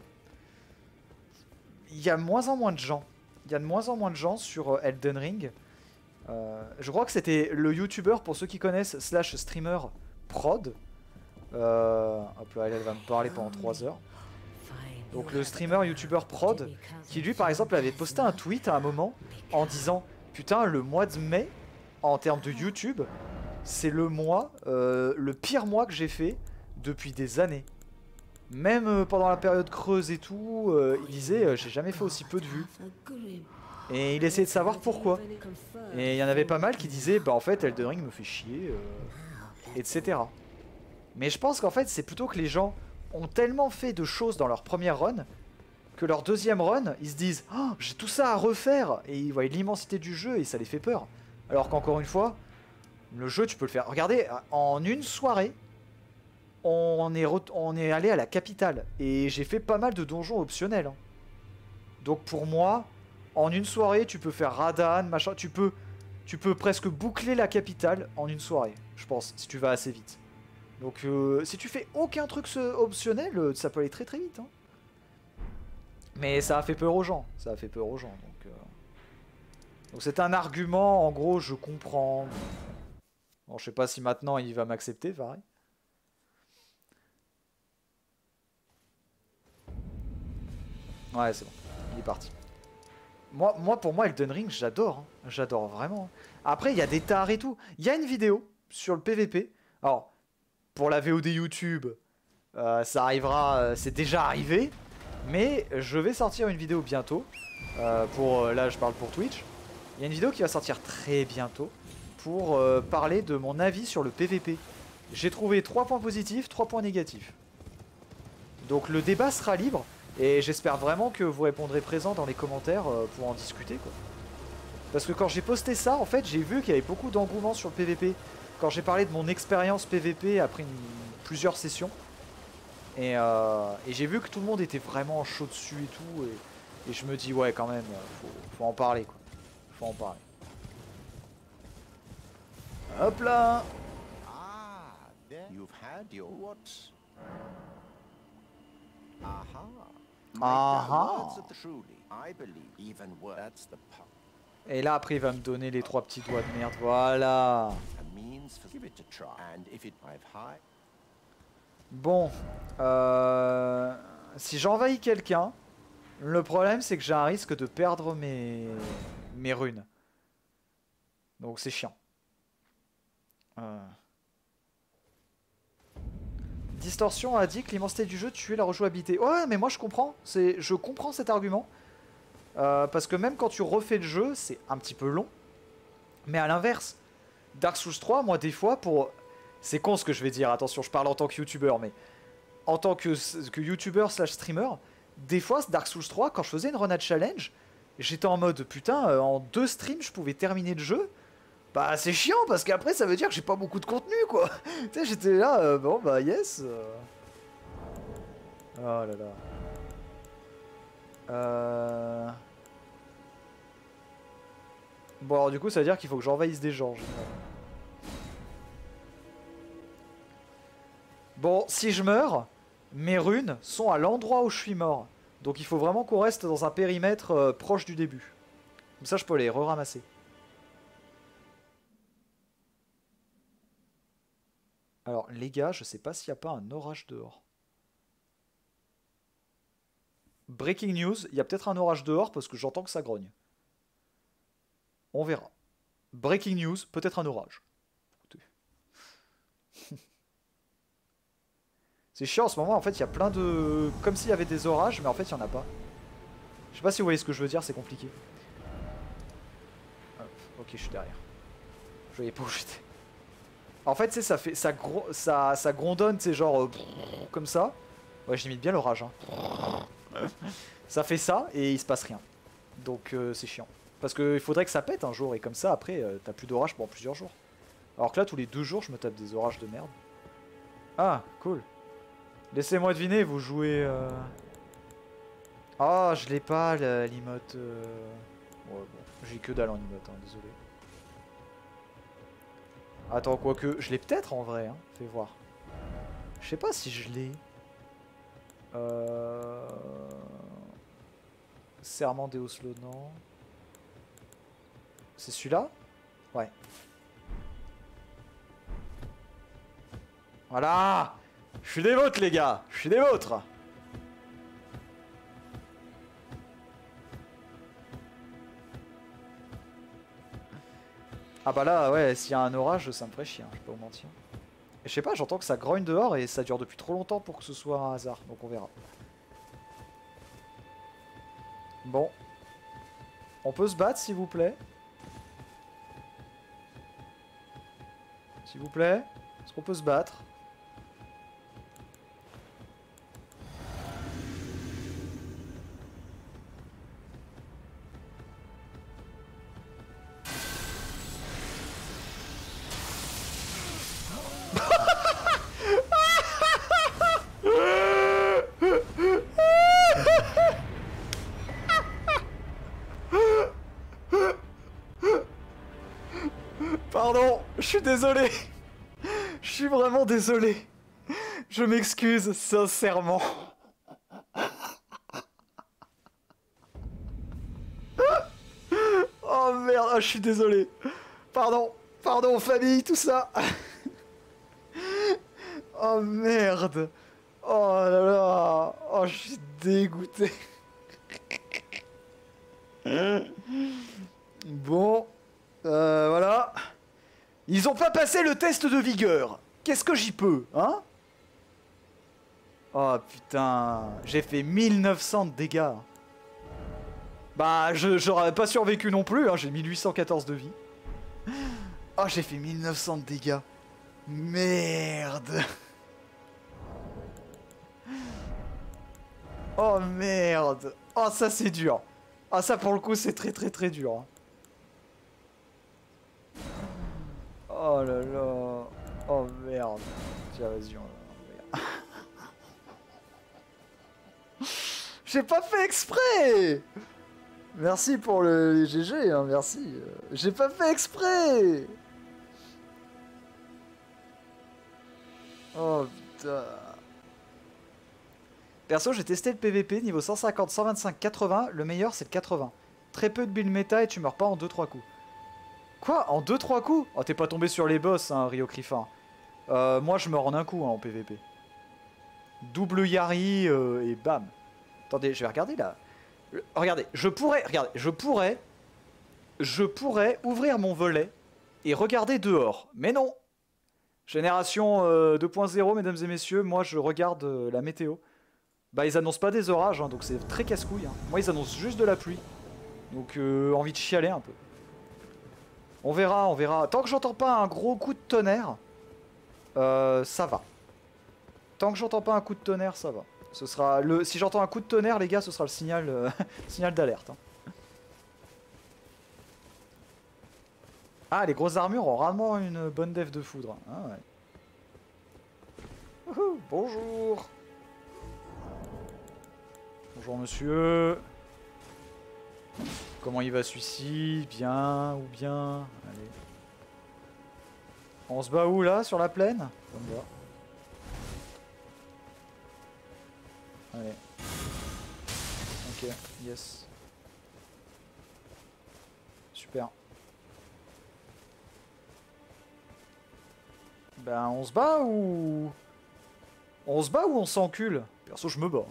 il y a de moins en moins de gens. Il y a de moins en moins de gens sur Elden Ring. Euh, je crois que c'était le youtubeur, pour ceux qui connaissent, slash streamer prod. Euh, hop là, elle va me parler pendant trois heures. Donc le streamer youtubeur prod, qui lui par exemple avait posté un tweet à un moment en disant putain, le mois de mai, en termes de YouTube, c'est le mois, euh, le pire mois que j'ai fait depuis des années. Même euh, pendant la période creuse et tout, euh, il disait euh, j'ai jamais fait aussi peu de vues. Et il essayait de savoir pourquoi. Et il y en avait pas mal qui disaient bah en fait Elden Ring me fait chier, euh, et cetera. Mais je pense qu'en fait c'est plutôt que les gens ont tellement fait de choses dans leur première run que leur deuxième run, ils se disent oh, j'ai tout ça à refaire, et ils voient l'immensité du jeu et ça les fait peur. Alors qu'encore une fois, le jeu tu peux le faire. Regardez, en une soirée, on est, on est allé à la capitale et j'ai fait pas mal de donjons optionnels. Hein. Donc pour moi, en une soirée, tu peux faire Radahn, machin, tu peux, tu peux presque boucler la capitale en une soirée, je pense, si tu vas assez vite. Donc euh, si tu fais aucun truc optionnel, ça peut aller très très vite. Hein. Mais ça a fait peur aux gens, ça a fait peur aux gens. Donc euh... donc c'est un argument, en gros, je comprends. Bon, je sais pas si maintenant il va m'accepter, pareil. Ouais, c'est bon, il est parti. Moi, moi, pour moi, Elden Ring, j'adore. Hein. J'adore vraiment. Après, il y a des tares et tout. Il y a une vidéo sur le P V P. Alors, pour la V O D YouTube, euh, ça arrivera, euh, c'est déjà arrivé. Mais je vais sortir une vidéo bientôt. Euh, pour, là, je parle pour Twitch. Il y a une vidéo qui va sortir très bientôt pour euh, parler de mon avis sur le P V P. J'ai trouvé trois points positifs, trois points négatifs. Donc le débat sera libre. Et j'espère vraiment que vous répondrez présent dans les commentaires euh, pour en discuter quoi. Parce que quand j'ai posté ça, en fait, j'ai vu qu'il y avait beaucoup d'engouement sur le P V P. Quand j'ai parlé de mon expérience P V P après une, plusieurs sessions. Et, euh, et j'ai vu que tout le monde était vraiment chaud dessus et tout. Et, et je me dis, ouais, quand même, faut, faut en parler quoi. Faut en parler. Hop là! Ah, you've had your what? Aha. Ah Et là après il va me donner les trois petits doigts de merde, voilà. Bon, euh, si j'envahis quelqu'un, le problème c'est que j'ai un risque de perdre mes, mes runes. Donc c'est chiant. Euh... Distorsion a dit que l'immensité du jeu tuait la rejouabilité. Ouais, mais moi je comprends. Je comprends cet argument. Euh, parce que même quand tu refais le jeu, c'est un petit peu long. Mais à l'inverse, Dark Souls trois, moi des fois, pour... C'est con ce que je vais dire, attention, je parle en tant que youtubeur, mais... En tant que, que youtubeur slash streamer, des fois, Dark Souls trois, quand je faisais une run à challenge, j'étais en mode, putain, euh, en deux streams, je pouvais terminer le jeu. Bah c'est chiant parce qu'après ça veut dire que j'ai pas beaucoup de contenu quoi. Tu sais j'étais là, euh, bon bah yes. Euh... Oh là là. Euh... Bon alors du coup ça veut dire qu'il faut que j'envahisse des gens. Bon si je meurs, mes runes sont à l'endroit où je suis mort. Donc il faut vraiment qu'on reste dans un périmètre euh, proche du début. Comme ça je peux les re-ramasser. Alors les gars, je sais pas s'il n'y a pas un orage dehors. Breaking news, il y a peut-être un orage dehors parce que j'entends que ça grogne. On verra. Breaking news, peut-être un orage. C'est chiant en ce moment, en fait il y a plein de... Comme s'il y avait des orages, mais en fait il n'y en a pas. Je sais pas si vous voyez ce que je veux dire, c'est compliqué. Hop, ok, je suis derrière. Je voyais pas où j'étais. En fait, tu sais, ça fait, ça, gro ça, ça grondonne, tu sais, genre, euh, comme ça. Ouais, j'imite bien l'orage, hein. Ça fait ça, et il se passe rien. Donc, euh, c'est chiant. Parce qu'il faudrait que ça pète un jour, et comme ça, après, euh, t'as plus d'orage pendant plusieurs jours. Alors que là, tous les deux jours, je me tape des orages de merde. Ah, cool. Laissez-moi deviner, vous jouez... Euh... Oh, je l'ai pas, l'emote... Euh... Ouais, bon, j'ai que dalle en emote, hein, désolé. Attends, quoique, je l'ai peut-être en vrai, hein. Fais voir. Je sais pas si je l'ai. Euh... Serment des Oslo, non. C'est celui-là? Ouais. Voilà! Je suis des vôtres, les gars! Je suis des vôtres! Ah bah là, ouais, s'il y a un orage, ça me ferait chier, hein, je vais pas vous mentir. Et je sais pas, j'entends que ça grogne dehors et ça dure depuis trop longtemps pour que ce soit un hasard. Donc on verra. Bon. On peut se battre s'il vous plaît. S'il vous plaît. Est-ce qu'on peut se battre? Pardon, je suis désolé. Je suis vraiment désolé. Je m'excuse sincèrement. Oh merde, oh, je suis désolé. Pardon, pardon famille, tout ça. Oh merde. Oh là là. Oh, je suis dégoûté. Bon, euh, voilà. Ils ont pas passé le test de vigueur. Qu'est-ce que j'y peux, hein? Oh putain, j'ai fait mille neuf cents de dégâts. Bah, je j'aurais pas survécu non plus, hein. J'ai mille huit cent quatorze de vie. Oh, j'ai fait mille neuf cents de dégâts. Merde. Oh merde. Oh, ça c'est dur. Ah, ça pour le coup, c'est très très très dur. Oh là là. Oh merde. Tiens, vas-y, on va... J'ai pas fait exprès. Merci pour le G G, hein, merci. J'ai pas fait exprès. Oh putain. Perso, j'ai testé le P V P niveau cent cinquante, cent vingt-cinq, quatre-vingts. Le meilleur, c'est le quatre-vingts. Très peu de build méta et tu meurs pas en deux trois coups. Quoi? En deux trois coups? Oh, t'es pas tombé sur les boss, hein, Rio Criffin. Euh, moi, je meurs en un coup, hein, en P V P. Double Yari euh, et bam. Attendez, je vais regarder là. Regardez, je pourrais, regardez, je pourrais, je pourrais ouvrir mon volet et regarder dehors. Mais non. Génération euh, deux point zéro, mesdames et messieurs, moi je regarde euh, la météo. Bah ils annoncent pas des orages, hein, donc c'est très casse-couille. Hein. Moi ils annoncent juste de la pluie. Donc euh, envie de chialer un peu. On verra, on verra. Tant que j'entends pas un gros coup de tonnerre, euh, ça va. Tant que j'entends pas un coup de tonnerre, ça va. Ce sera le. Si j'entends un coup de tonnerre, les gars, ce sera le signal, euh, signal d'alerte. Hein. Ah, les grosses armures ont rarement une bonne def de foudre. Ah ouais. Ouhou, bonjour. Bonjour monsieur. Comment il va celui-ci? Bien ou bien? Allez. On se bat où là? Sur la plaine? Ça me va. Allez. Ok, yes. Super. Ben on se bat ou... On se bat ou on s'encule? Perso je me bats.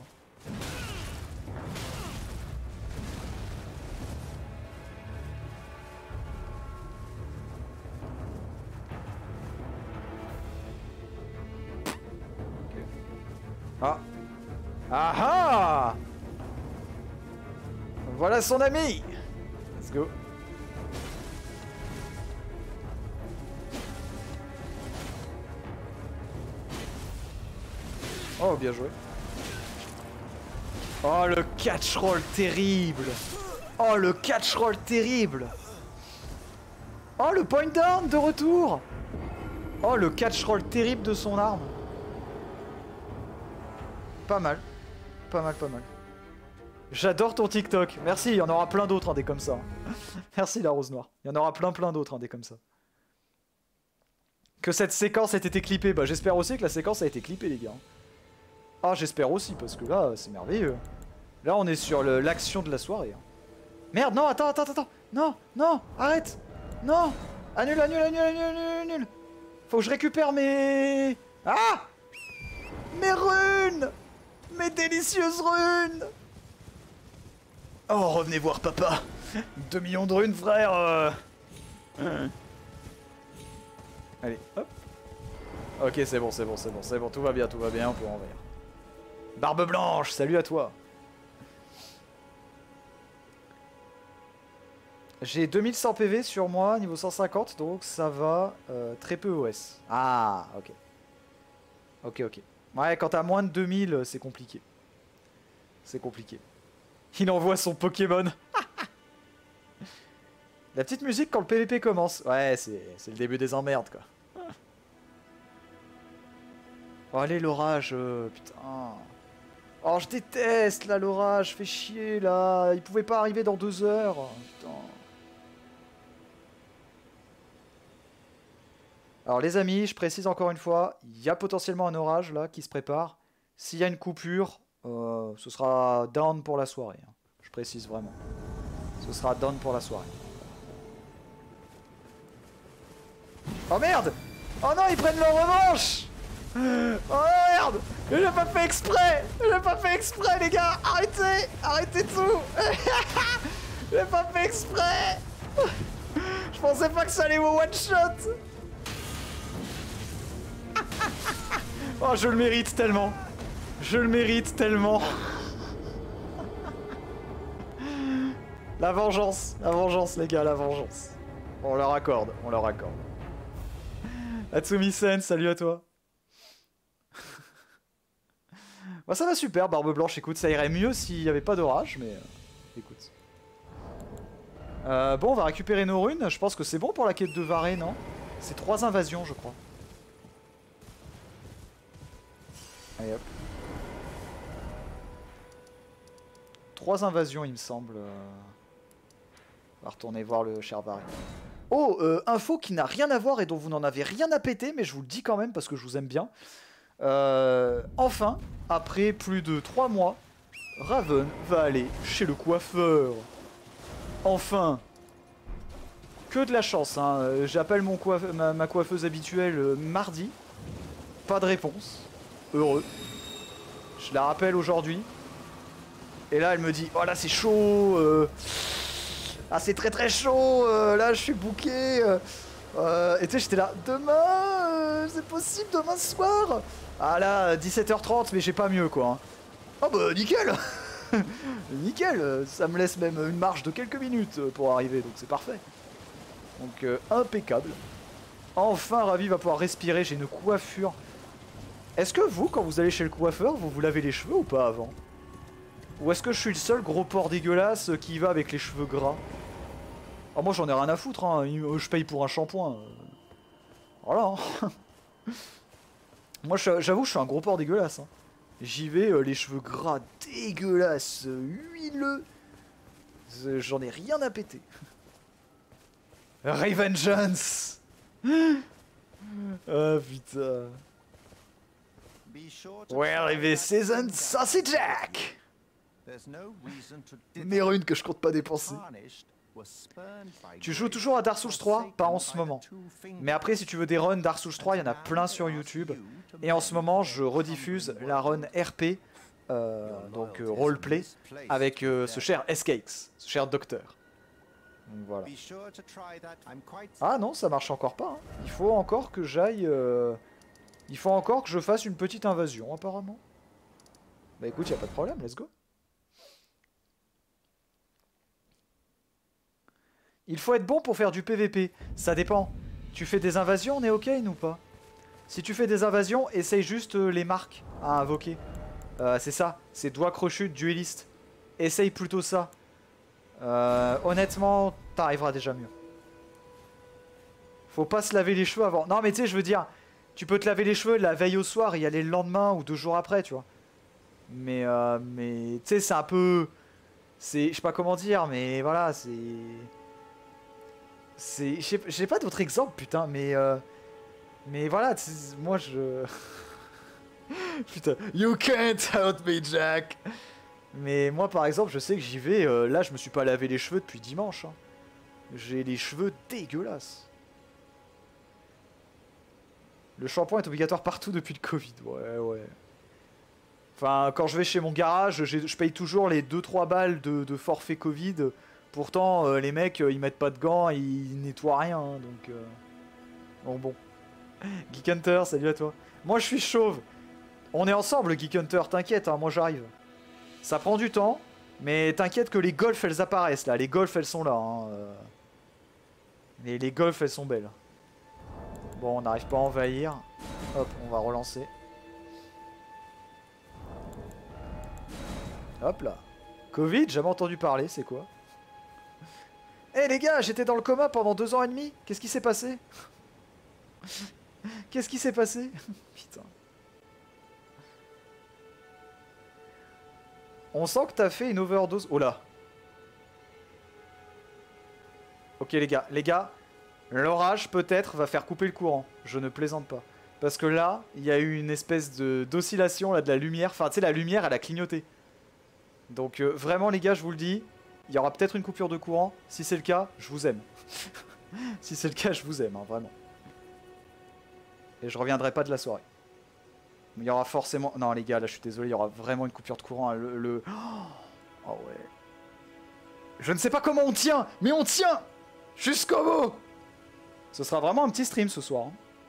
Okay. Ah. Ah ah! Voilà son ami! Let's go. Oh, bien joué. Oh, le catch roll terrible! Oh, le catch roll terrible! Oh, le point down de retour! Oh, le catch roll terrible de son arme. Pas mal. Pas mal, pas mal. J'adore ton TikTok. Merci, il y en aura plein d'autres, hein, des comme ça. Merci, la rose noire. Il y en aura plein, plein d'autres, hein, des comme ça. Que cette séquence ait été clippée. Bah, j'espère aussi que la séquence a été clippée, les gars. Ah, j'espère aussi, parce que là, c'est merveilleux. Là, on est sur l'action de la soirée. Hein. Merde, non, attends, attends, attends. Non, non, arrête. Non. Annule, annule, annule, annule, annule. Faut que je récupère mes... Ah! Mes runes! Mes délicieuses runes! Oh, revenez voir papa! deux millions de runes, frère! euh... Allez, hop! Ok, c'est bon, c'est bon, c'est bon, c'est bon, tout va bien, tout va bien, on peut envahir. Barbe Blanche, salut à toi. J'ai deux mille cent P V sur moi, niveau cent cinquante, donc ça va euh, très peu O S. Ah, ok. Ok, ok. Ouais, quand t'as moins de deux mille, c'est compliqué. C'est compliqué. Il envoie son Pokémon. La petite musique quand le P V P commence. Ouais, c'est le début des emmerdes, quoi. Oh, allez, l'orage, euh, putain. Oh, je déteste, là, l'orage. Fait chier, là. Il pouvait pas arriver dans deux heures. Putain. Alors, les amis, je précise encore une fois, il y a potentiellement un orage, là, qui se prépare. S'il y a une coupure, euh, ce sera down pour la soirée. Hein. Je précise vraiment. Ce sera down pour la soirée. Oh, merde! Oh non, ils prennent leur revanche! Oh merde! Je l'ai pas fait exprès! Je l'ai pas fait exprès, les gars! Arrêtez! Arrêtez tout! Je l'ai pas fait exprès! Je pensais pas que ça allait au one shot! Oh, je le mérite tellement! Je le mérite tellement! La vengeance! La vengeance, les gars, la vengeance! On leur accorde, on leur accorde. Atsumi-sen, salut à toi! Bah, ça va super, Barbe Blanche, écoute, ça irait mieux s'il n'y avait pas d'orage, mais... Euh, écoute. Euh, bon, on va récupérer nos runes, je pense que c'est bon pour la quête de Varé, non? C'est trois invasions, je crois. Allez hop. Trois invasions, il me semble. On va retourner voir le cher Varé. Oh, euh, info qui n'a rien à voir et dont vous n'en avez rien à péter, mais je vous le dis quand même parce que je vous aime bien. Euh, enfin, après plus de trois mois, Raven va aller chez le coiffeur. Enfin. Que de la chance, hein. J'appelle mon coiff... ma, ma coiffeuse habituelle euh, mardi. Pas de réponse. Heureux. Je la rappelle aujourd'hui. Et là, elle me dit, oh là, c'est chaud. Euh... Ah, c'est très très chaud. Euh, là, je suis booké. Euh... Euh, et tu sais, j'étais là, demain, euh, c'est possible, demain soir. Ah là, dix-sept heures trente, mais j'ai pas mieux, quoi. Hein. Oh bah, nickel. Nickel, ça me laisse même une marge de quelques minutes pour arriver, donc c'est parfait. Donc, euh, impeccable. Enfin, Ravi va pouvoir respirer, j'ai une coiffure. Est-ce que vous, quand vous allez chez le coiffeur, vous vous lavez les cheveux ou pas avant? Ou est-ce que je suis le seul gros porc dégueulasse qui va avec les cheveux gras? Oh, moi j'en ai rien à foutre, hein. Je paye pour un shampoing. Voilà. Moi j'avoue, je suis un gros porc dégueulasse. Hein. J'y vais, euh, les cheveux gras dégueulasses, huileux. J'en ai rien à péter. Revengeance. Ah putain. Ouais, arrivé Season Saucy Jack. Mes runes que je compte pas dépenser. Tu joues toujours à Dark Souls trois? Pas en ce moment. Mais après, si tu veux des runs Dark Souls trois, il y en a plein sur YouTube. Et en ce moment, je rediffuse la run R P, euh, donc euh, roleplay, avec euh, ce cher S K X, ce cher docteur. Donc voilà. Ah non, ça marche encore pas. Hein. Il faut encore que j'aille... Euh... Il faut encore que je fasse une petite invasion, apparemment. Bah écoute, y a pas de problème, let's go. Il faut être bon pour faire du P V P. Ça dépend. Tu fais des invasions, on est ok ou pas? Si tu fais des invasions, essaye juste euh, les marques à invoquer. Euh, c'est ça, c'est doigt crochu dueliste. Essaye plutôt ça. Euh, honnêtement, t'arriveras déjà mieux. Faut pas se laver les cheveux avant. Non mais tu sais, je veux dire, tu peux te laver les cheveux la veille au soir et y aller le lendemain ou deux jours après, tu vois. Mais, euh, mais tu sais, c'est un peu... C'est, je sais pas comment dire, mais voilà, c'est... C'est... J'ai pas d'autres exemples, putain, mais... Euh, mais voilà, moi je... Putain, you can't help me, Jack. Mais moi, par exemple, je sais que j'y vais... Euh, là, je me suis pas lavé les cheveux depuis dimanche. Hein. J'ai les cheveux dégueulasses. Le shampoing est obligatoire partout depuis le Covid. Ouais, ouais. Enfin, quand je vais chez mon garage, je paye toujours les deux trois balles de, de forfait Covid. Pourtant, euh, les mecs, euh, ils mettent pas de gants, ils nettoient rien. Hein, donc, euh... bon, bon. Geek Hunter, salut à toi. Moi je suis chauve. On est ensemble Geek Hunter, t'inquiète, hein, moi j'arrive. Ça prend du temps, mais t'inquiète que les golfs elles apparaissent là. Les golfs elles sont là. Hein. Les, les golfs elles sont belles. Bon, on n'arrive pas à envahir. Hop, on va relancer. Hop là. Covid, jamais entendu parler, c'est quoi? Eh hey, les gars, j'étais dans le coma pendant deux ans et demi. Qu'est-ce qui s'est passé? Qu'est-ce qui s'est passé? Putain. On sent que t'as fait une overdose. Oh là. Ok les gars, les gars, l'orage peut-être va faire couper le courant. Je ne plaisante pas. Parce que là, il y a eu une espèce de d'oscillation là de la lumière. Enfin, tu sais, la lumière, elle a clignoté. Donc euh, vraiment les gars, je vous le dis, il y aura peut-être une coupure de courant. Si c'est le cas, je vous aime. Si c'est le cas, je vous aime, hein, vraiment. Et je reviendrai pas de la soirée. Mais il y aura forcément... Non les gars, là je suis désolé, il y aura vraiment une coupure de courant. Hein, le, le... Oh ouais. Je ne sais pas comment on tient, mais on tient jusqu'au bout. Ce sera vraiment un petit stream ce soir. Hein.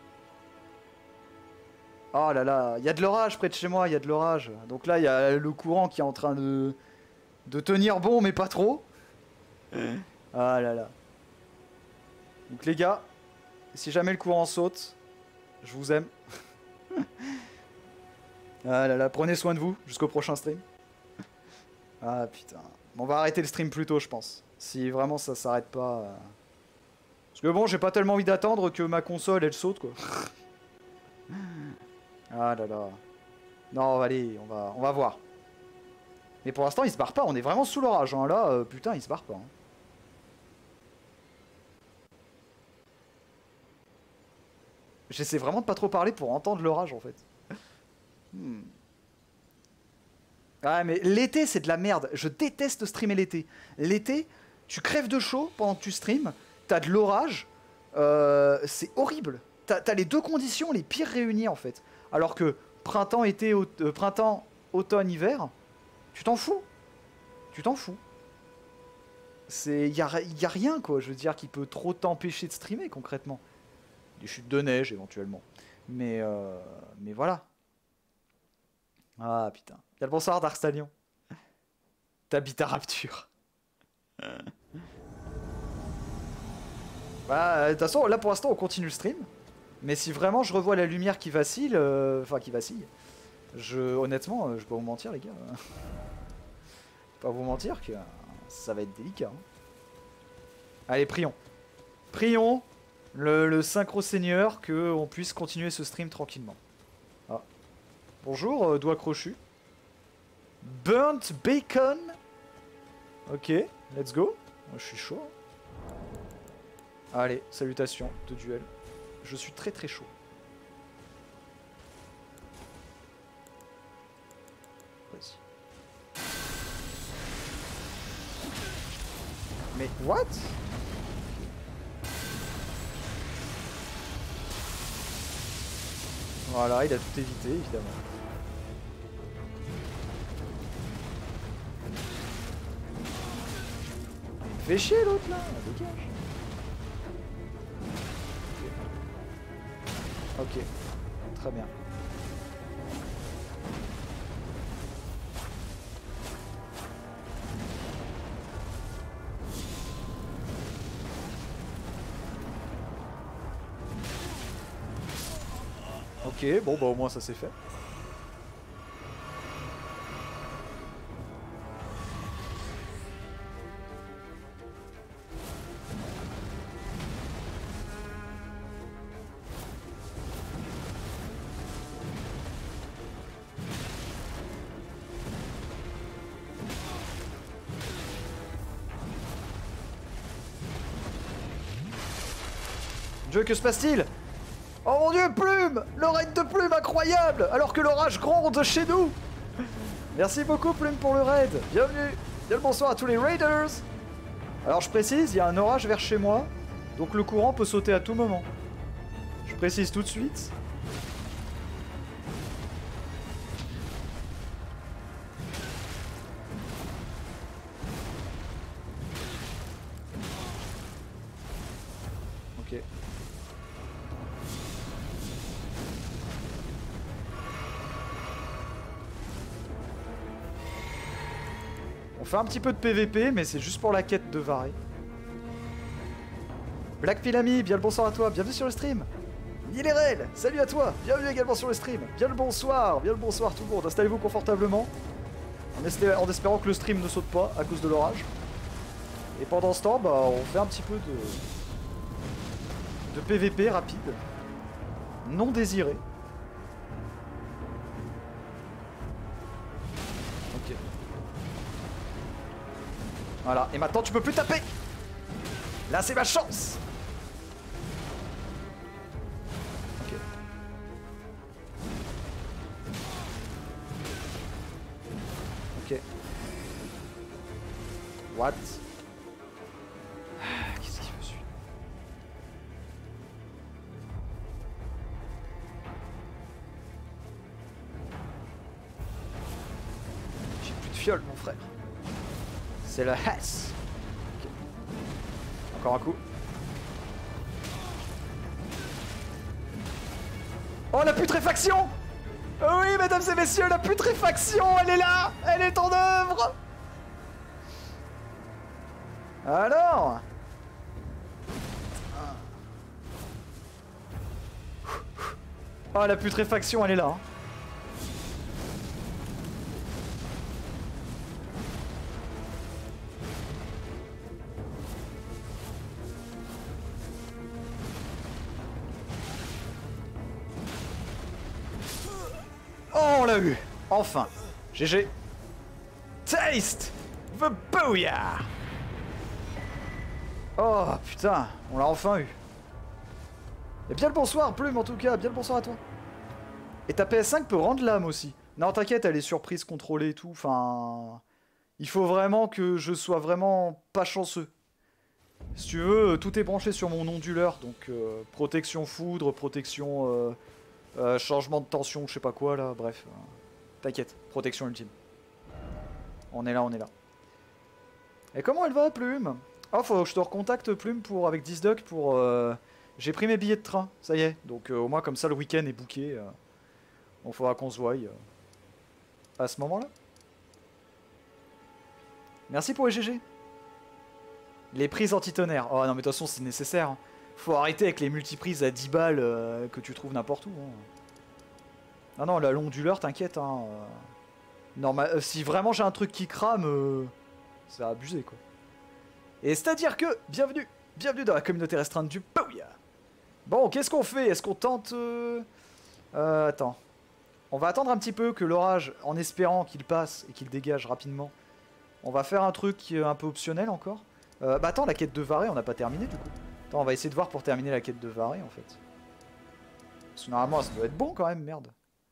Oh là là, il y a de l'orage près de chez moi, il y a de l'orage. Donc là, il y a le courant qui est en train de, de tenir bon, mais pas trop. Ah là là. Donc les gars, si jamais le courant saute, je vous aime. Ah là là, prenez soin de vous jusqu'au prochain stream. Ah putain. On va arrêter le stream plus tôt, je pense. Si vraiment ça s'arrête pas... Euh... Parce que bon, j'ai pas tellement envie d'attendre que ma console, elle saute, quoi. Ah là là. Non, allez, on va, on va voir. Mais pour l'instant, il se barre pas. On est vraiment sous l'orage. Hein. Là, euh, putain, il se barre pas. Hein. J'essaie vraiment de pas trop parler pour entendre l'orage, en fait. Hmm. Ah, mais l'été, c'est de la merde. Je déteste streamer l'été. L'été, tu crèves de chaud pendant que tu streams. T'as de l'orage. Euh, c'est horrible. T'as, t'as les deux conditions les pires réunies, en fait. Alors que printemps, été, aut euh, printemps, automne, hiver, tu t'en fous. Tu t'en fous. C'est, y a, y a rien quoi, je veux dire, qui peut trop t'empêcher de streamer concrètement. Des chutes de neige éventuellement. Mais, euh, mais voilà. Ah putain. Y'a le bonsoir d'Arstalion. T'habites à Rapture. Bah, de toute façon, là pour l'instant, on continue le stream. Mais si vraiment je revois la lumière qui vacille, euh, enfin qui vacille, je, honnêtement, euh, je vais pas vous mentir les gars. Euh, pas vous mentir que euh, ça va être délicat. Hein. Allez, prions. Prions le, le synchro seigneur qu'on puisse continuer ce stream tranquillement. Ah. Bonjour, euh, doigt crochu. Burnt bacon. Ok, let's go. Moi, je suis chaud. Allez, salutations de duel. Je suis très très chaud. Vas-y. Mais what? Voilà, il a tout évité évidemment. Il me fait chier l'autre là, dégage. Ok, très bien. Ok, bon bah au moins ça c'est fait. Dieu, que se passe-t-il? Oh mon dieu, Plume! Le raid de Plume, incroyable! Alors que l'orage gronde chez nous! Merci beaucoup, Plume, pour le raid. Bienvenue! Bien le bonsoir à tous les raiders! Alors, je précise, il y a un orage vers chez moi, donc le courant peut sauter à tout moment. Je précise tout de suite. Ok. fait un petit peu de P V P, mais c'est juste pour la quête de Varé. Black Pilami, bien le bonsoir à toi, bienvenue sur le stream. Nilerel, salut à toi, bienvenue également sur le stream. Bien le bonsoir, bien le bonsoir tout le monde. Installez-vous confortablement, en, espé en espérant que le stream ne saute pas à cause de l'orage. Et pendant ce temps, bah, on fait un petit peu de, de P V P rapide, non désiré. Ok. Voilà, et maintenant tu peux plus taper. Là c'est ma chance. Ok. Ok. What? Qu'est-ce qu'il veut celui-là? J'ai plus de fiole mon frère. C'est le Hess. Okay. Encore un coup. Oh la putréfaction! Oh oui mesdames et messieurs, la putréfaction, elle est là! Elle est en œuvre! Alors? Oh la putréfaction, elle est là. Hein. Oh, on l'a eu! Enfin! G G! Taste the booyah! Oh putain, on l'a enfin eu. Et bien le bonsoir, Plume en tout cas, bien le bonsoir à toi. Et ta P S cinq peut rendre l'âme aussi. Non, t'inquiète, elle est surprise, contrôlée et tout. Enfin, il faut vraiment que je sois vraiment pas chanceux. Si tu veux, tout est branché sur mon onduleur, donc euh, protection foudre, protection euh, euh, changement de tension, je sais pas quoi là, bref. Euh, T'inquiète, protection ultime. On est là, on est là. Et comment elle va, Plume? Oh, faut que je te recontacte, Plume, pour, avec Disduck pour... Euh, j'ai pris mes billets de train, ça y est. Donc euh, au moins comme ça le week-end est booké. Euh, on faudra qu'on se voie euh, à ce moment-là. Merci pour les G G. Les prises anti-tonnerre. Oh non mais de toute façon c'est nécessaire. Hein. Faut arrêter avec les multiprises à dix balles euh, que tu trouves n'importe où. Hein. Non non, la l'onduleur, t'inquiète. Hein. Euh, normal, euh, si vraiment j'ai un truc qui crame, euh, c'est abusé quoi. Et c'est-à-dire que, bienvenue, bienvenue dans la communauté restreinte du Booyah. Bon, qu'est-ce qu'on fait? Est-ce qu'on tente... Euh... Euh, attends. On va attendre un petit peu que l'orage, en espérant qu'il passe et qu'il dégage rapidement. On va faire un truc un peu optionnel encore. Euh, bah attends, la quête de Varé, on n'a pas terminé du coup. Attends, on va essayer de voir pour terminer la quête de Varé en fait. Parce que normalement, ça doit être bon quand même, merde.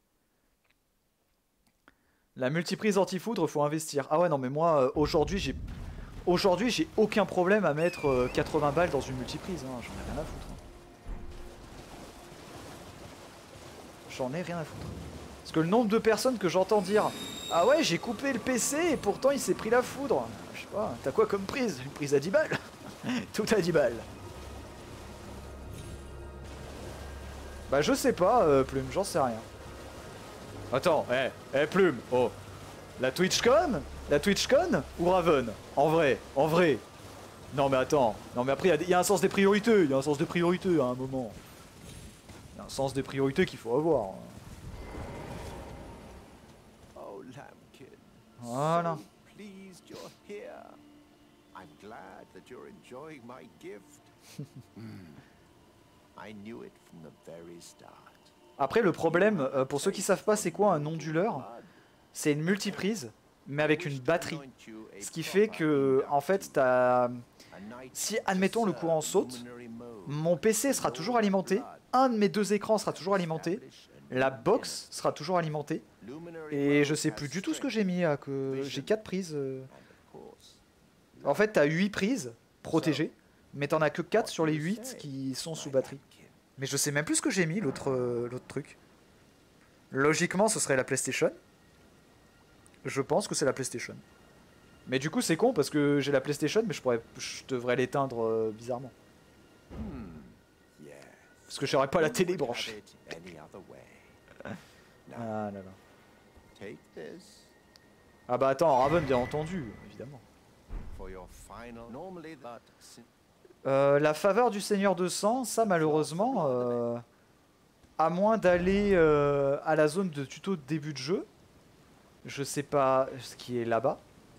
La multiprise anti-foudre, faut investir. Ah ouais, non mais moi, euh, aujourd'hui, j'ai... Aujourd'hui, j'ai aucun problème à mettre euh, quatre-vingts balles dans une multiprise. Hein. J'en ai rien à foutre. Hein. J'en ai rien à foutre. Parce que le nombre de personnes que j'entends dire « Ah ouais, j'ai coupé le P C et pourtant il s'est pris la foudre. » Je sais pas, t'as quoi comme prise? Une prise à dix balles? Tout à dix balles. Bah je sais pas, euh, Plume, j'en sais rien. Attends, eh, hey, eh hey, Plume, oh. La TwitchCon? La TwitchCon ou Raven? En vrai, en vrai. Non mais attends, non mais après il y, y a un sens des priorités, il y a un sens des priorités à un moment. Il y a un sens des priorités qu'il faut avoir. Oh, Lambkin. Voilà. So pleased you're here. I'm glad that you're enjoying my gift. mm. I knew it from the very start. Après le problème, euh, pour ceux qui savent pas c'est quoi un onduleur, c'est une multiprise, mais avec une batterie. Ce qui fait que, en fait, t'as... si, admettons, le courant saute, mon P C sera toujours alimenté, un de mes deux écrans sera toujours alimenté, la box sera toujours alimentée, et je sais plus du tout ce que j'ai mis, à que j'ai quatre prises. Euh... En fait, t'as huit prises protégées, mais t'en as que quatre sur les huit qui sont sous batterie. Mais je sais même plus ce que j'ai mis, l'autre euh, l'autre truc. Logiquement, ce serait la PlayStation. Je pense que c'est la PlayStation. Mais du coup, c'est con parce que j'ai la PlayStation, mais je pourrais, je devrais l'éteindre euh, bizarrement. Parce que j'aurais pas la télé branchée. Ah là là. Ah bah attends, Raven, bien entendu. Il évidemment. For your final... Normally that... Euh, la faveur du Seigneur de Sang, ça malheureusement, euh, à moins d'aller euh, à la zone de tuto de début de jeu, je sais pas ce qui est là-bas.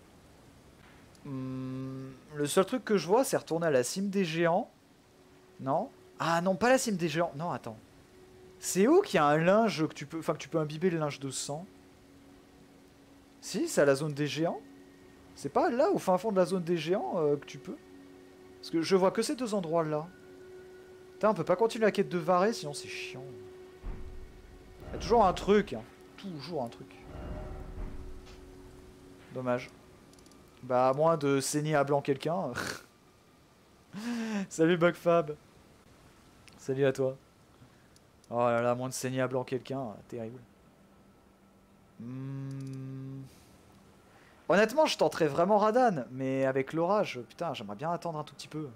Hum, le seul truc que je vois, c'est retourner à la cime des géants. Non? Ah non, pas la cime des géants. Non, attends. C'est où qu'il y a un linge que tu peux... Enfin, que tu peux imbiber le linge de sang? Si, c'est à la zone des géants. C'est pas là, au fin fond de la zone des géants, euh, que tu peux? Parce que je vois que ces deux endroits-là. Putain, on peut pas continuer la quête de Varé, sinon c'est chiant. Il y a toujours un truc, hein. Toujours un truc. Dommage. Bah, à moins de saigner à blanc quelqu'un. Salut Bugfab. Salut à toi. Oh là là, à moins de saigner à blanc quelqu'un, terrible. Hmm... Honnêtement, je tenterais vraiment Radan, mais avec l'orage, putain, j'aimerais bien attendre un tout petit peu.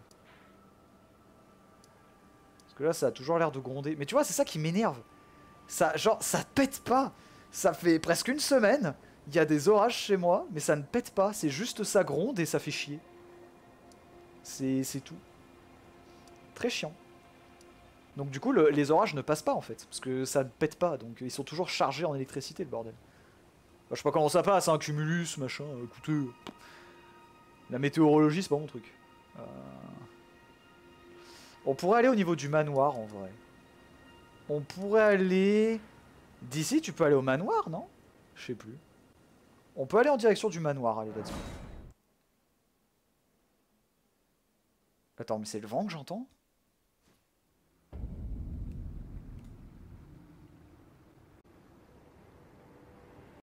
Parce que là, ça a toujours l'air de gronder. Mais tu vois, c'est ça qui m'énerve. Ça, genre, ça pète pas. Ça fait presque une semaine, il y a des orages chez moi, mais ça ne pète pas. C'est juste ça gronde et ça fait chier. C'est tout. Très chiant. Donc du coup, le, les orages ne passent pas en fait, parce que ça ne pète pas, donc ils sont toujours chargés en électricité, le bordel. Bah, je sais pas comment ça passe, hein, cumulus, machin, écoutez... La météorologie, c'est pas mon truc. Euh... On pourrait aller au niveau du manoir, en vrai. On pourrait aller... D'ici, tu peux aller au manoir, non? Je sais plus. On peut aller en direction du manoir, allez, let's go. Attends, mais c'est le vent que j'entends?